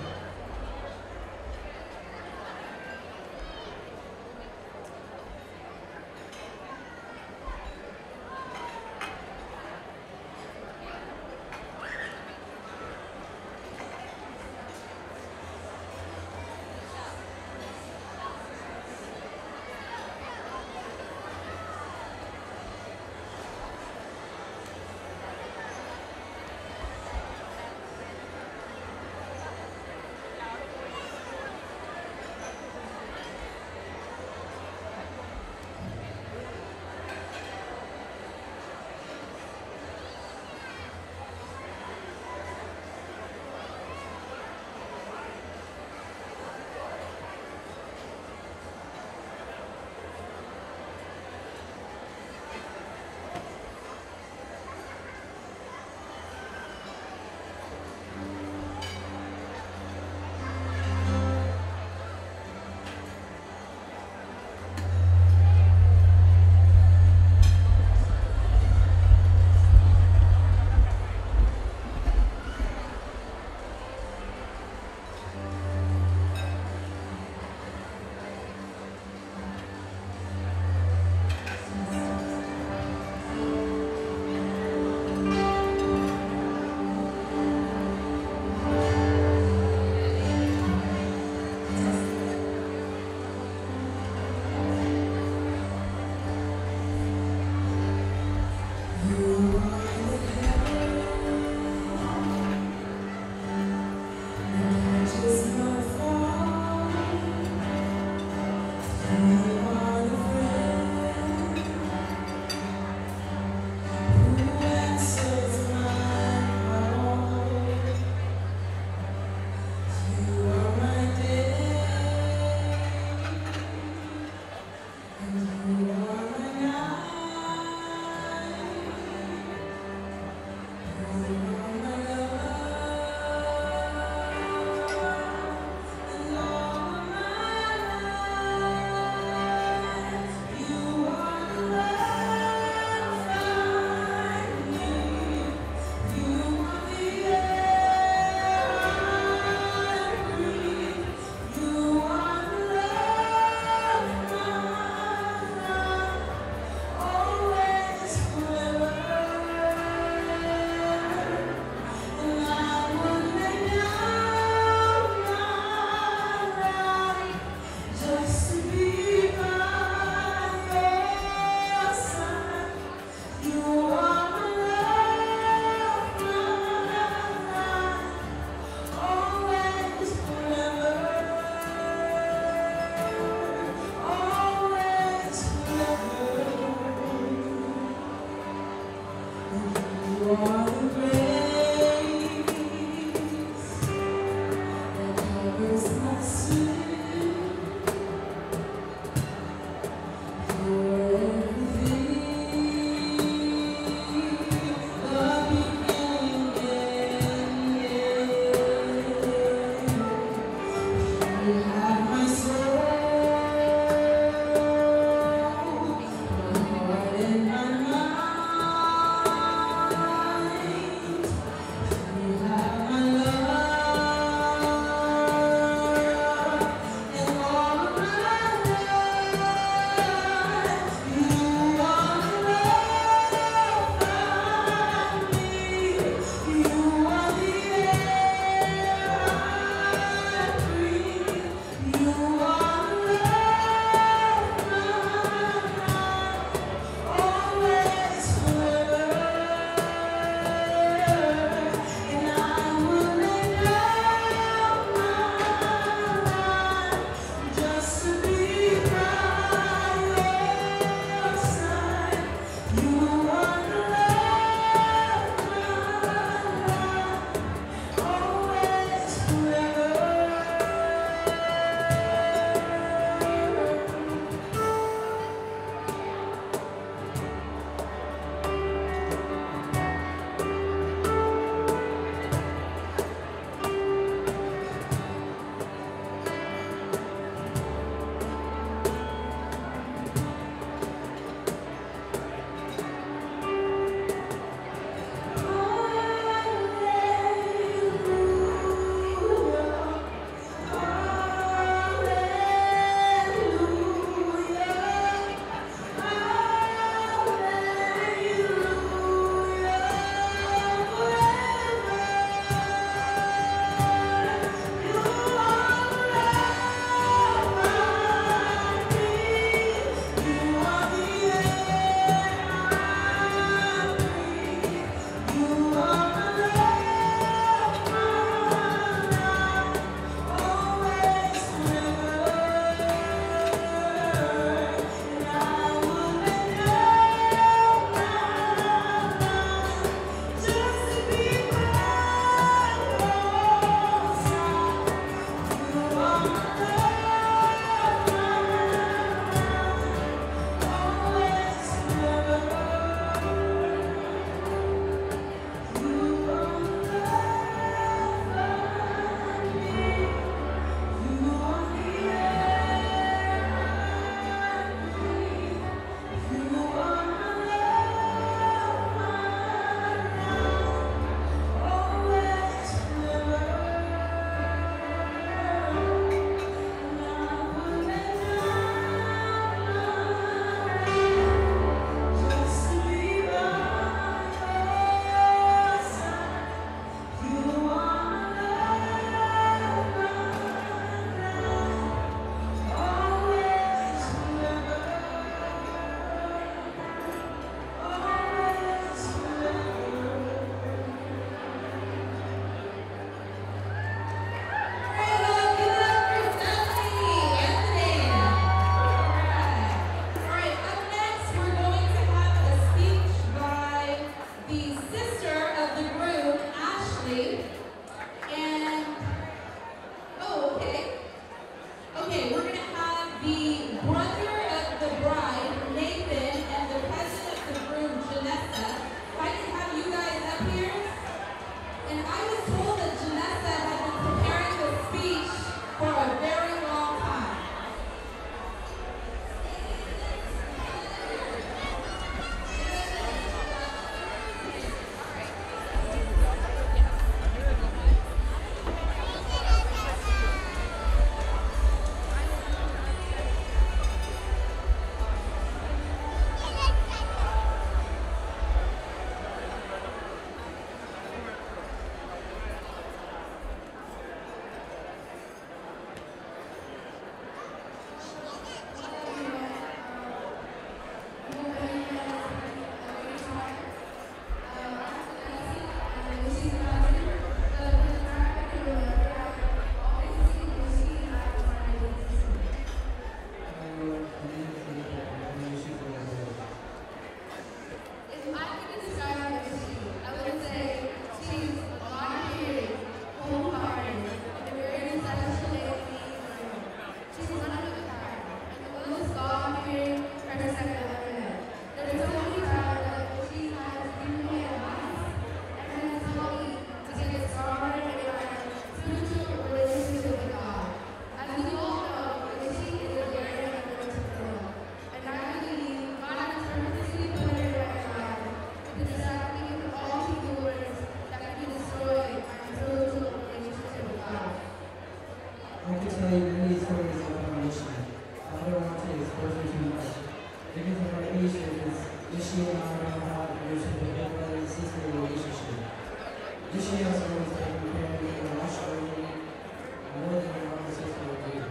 I could tell you many stories about our mission. I don't want to expose you too much. Because of our mission is Michi and I know how to nurture the good brother and sister relationship. Michi has always taken care of me and watched over me more than my mom and sister would do.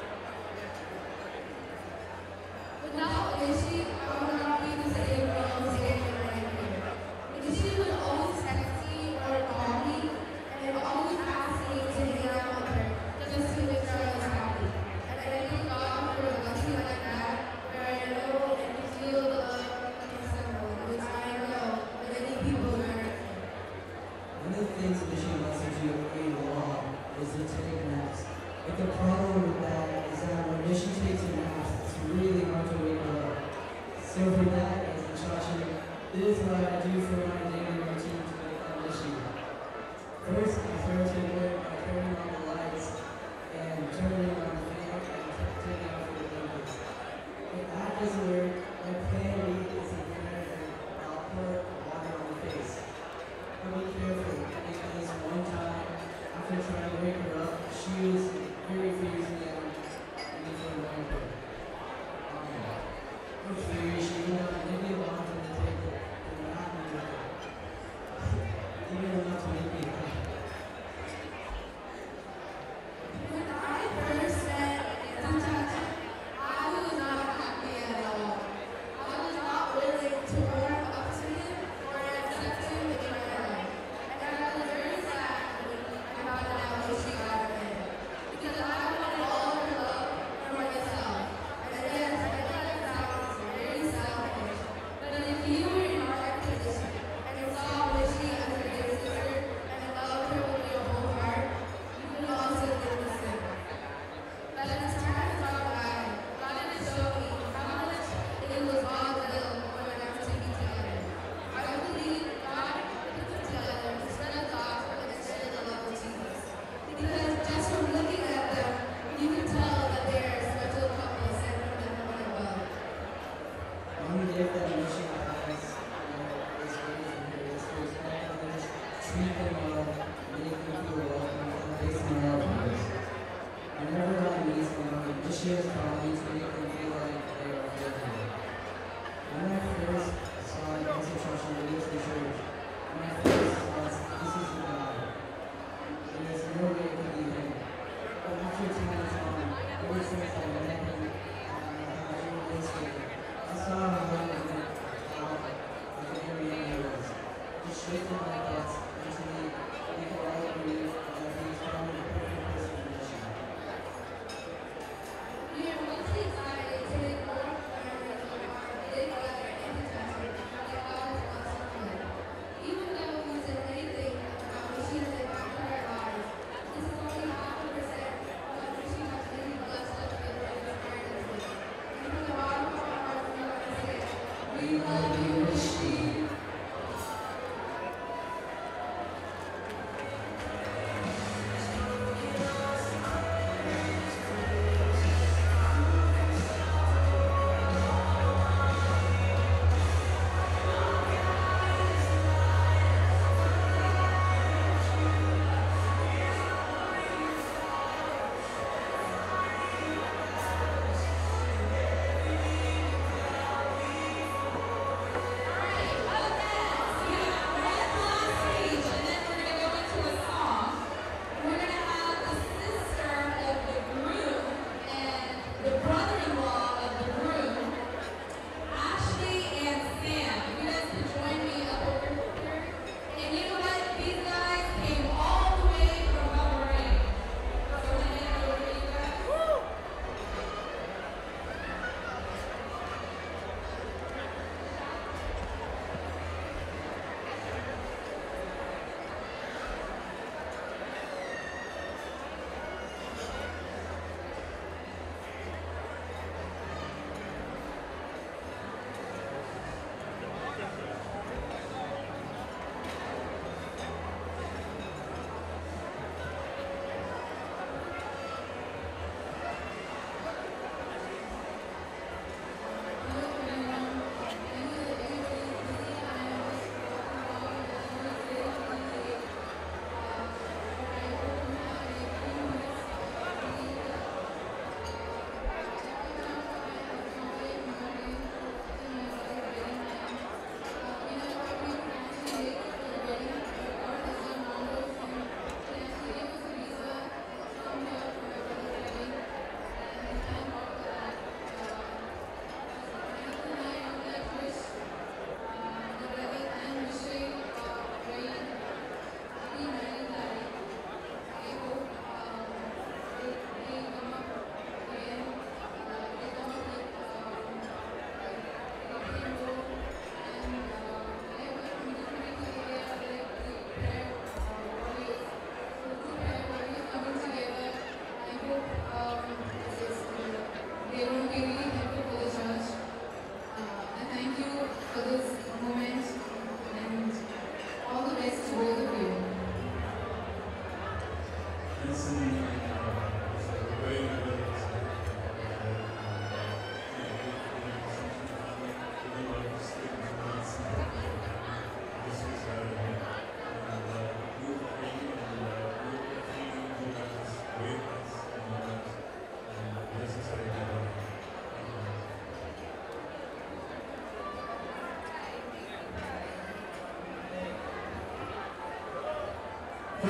Without Michi, I would not be the same girl standing right here. Michi would always text me or call me and always ask me to hang out with her just to make sure I was happy. And I thank God for a blessing like that, where I know and feel the love of someone, which I know many people learn. One of the things Michi wants to do every long is to take naps. But the problem with that is that when Michi takes a nap, it's really hard to wake her up. So for that, as instruction, this is what I do for my daily routine to wake up Michi. First, I start to work by turning on the lights and turning on the fan and taking off the windows. If that doesn't work, my plan B is a prayer and I'll pour water on the face. But be careful, because one time, after trying to wake her up, she was very freezing.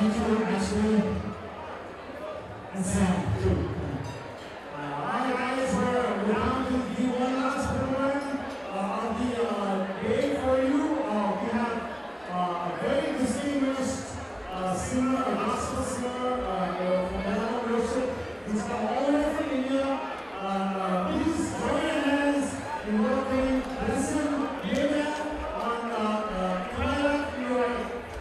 Thank you, Ashley. And Sam, too. Alright guys, we're down to the one last program of the day for you. We have a very distinguished singer, a gospel singer from Malabar worship. He's come all the way from India. Please join your hands in welcoming Listen Media on Kerala, New York.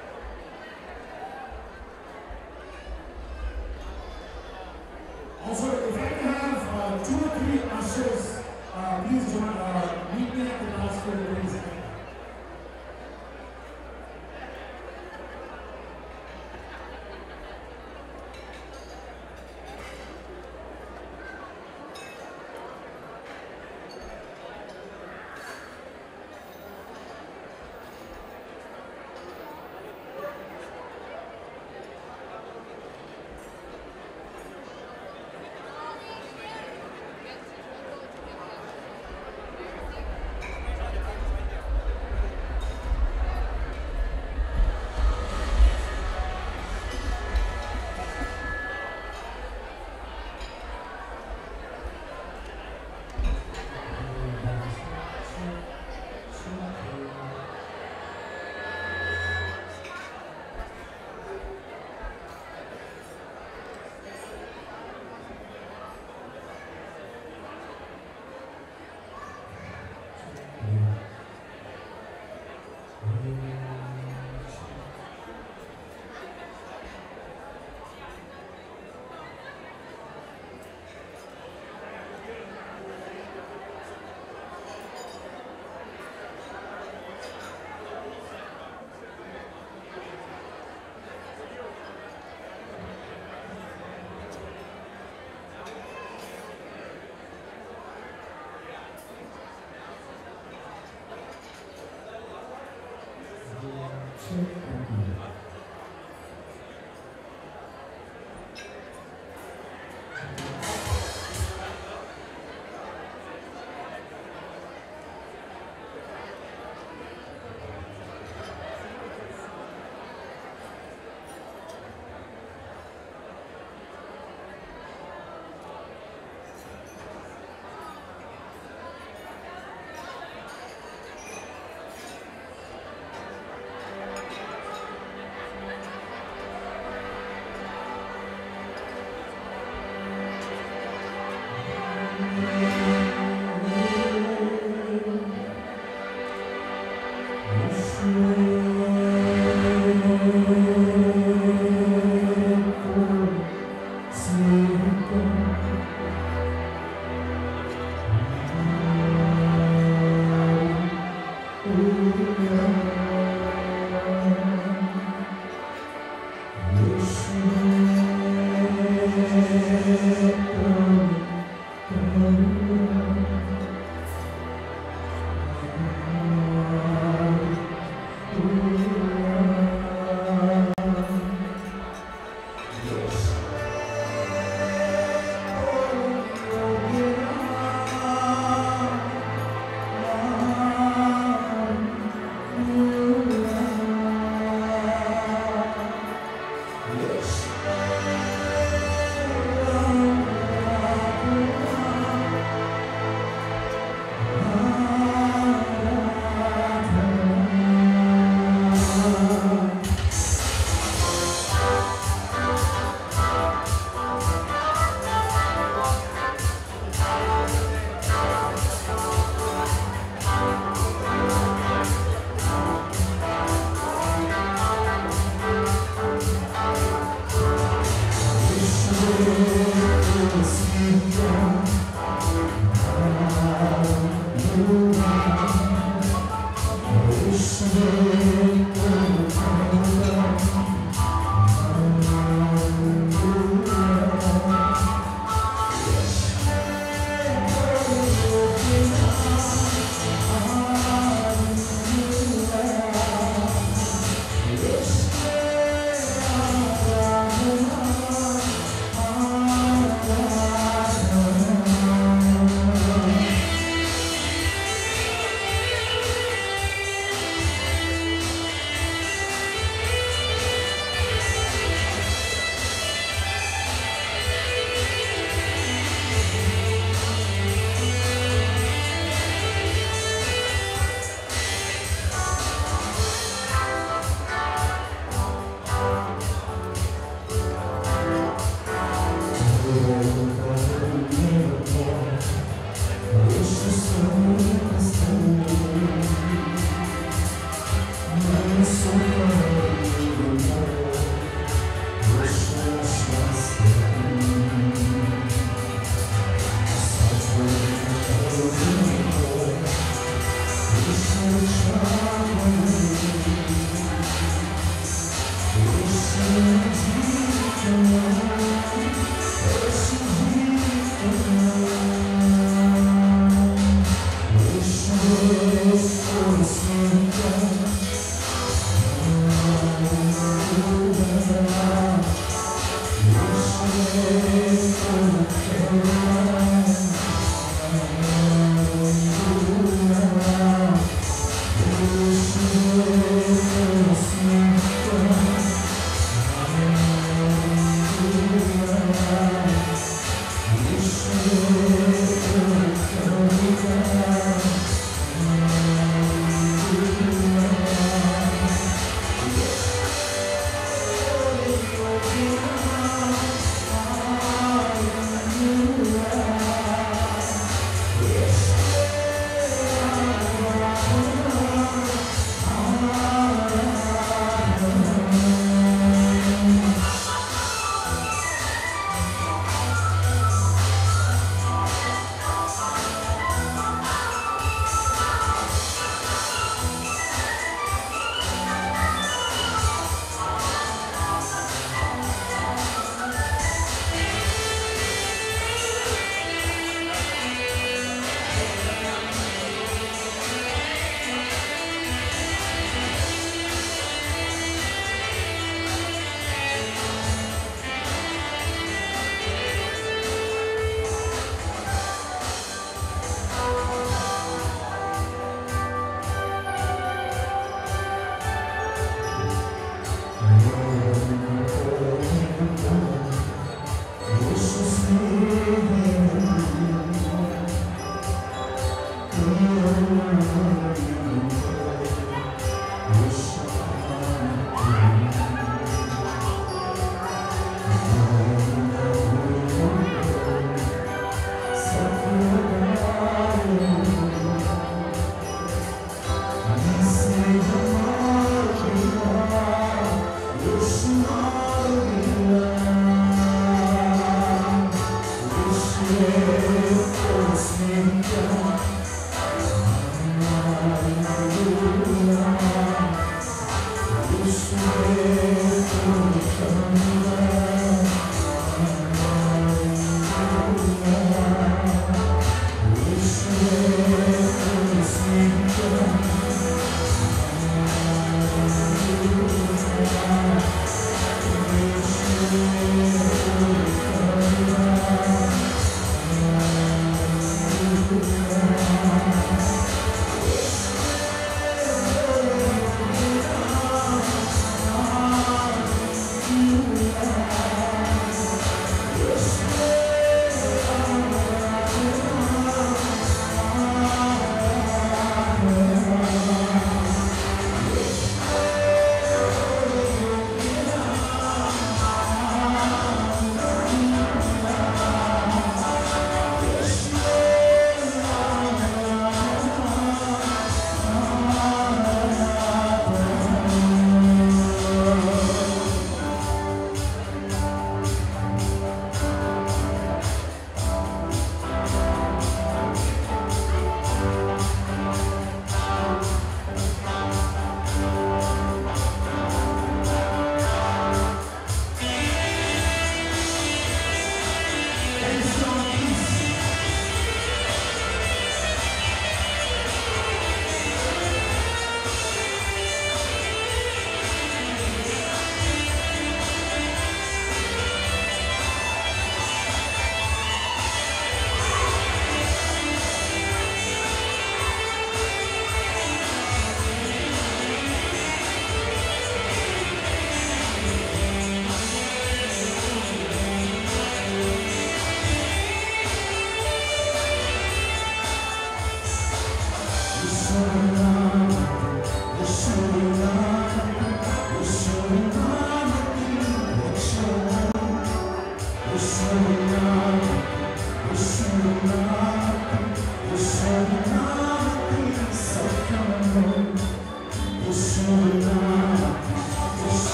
Also, if I can have 2 or 3 ushers, please join, meet me at the dance floor, please.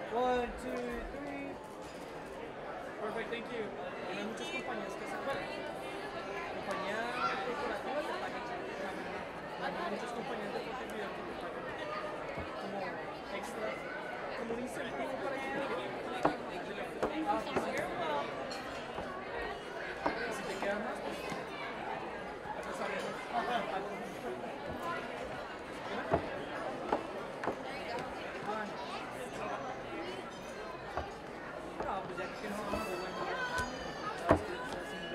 1, 2, 3. Perfect, thank you. Hay muchas compañías que hacen, bueno, compañías corporativas de packaging. Hay muchas compañías de foto y video que te pagan como extra, como un incentivo para que te si te quedas más, pues ya sabes. No, pues ya que no vamos a bueno, sabes que estás haciendo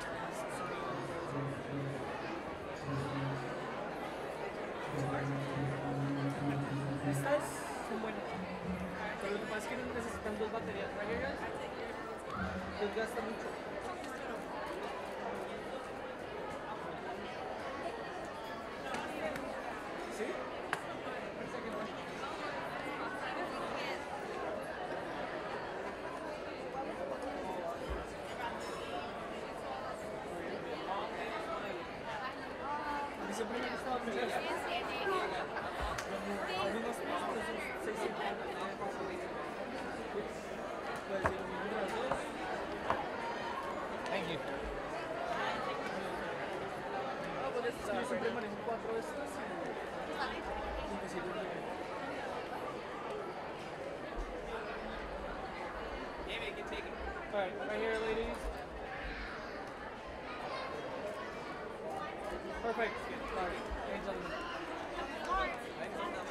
estas son buenas, pero lo que pasa es que necesitan 2 baterías. ¿La llegas? Desgasta mucho. ¿Sí? A mí siempre me ha gustado mucho eso. Algunos precios, 650. Puedes ir uniendo las dos. Thank you. Pues yo siempre manejo 4 de estas y me sirve muy bien. Alright, right here, ladies. Perfect. Sorry. Ladies and gentlemen.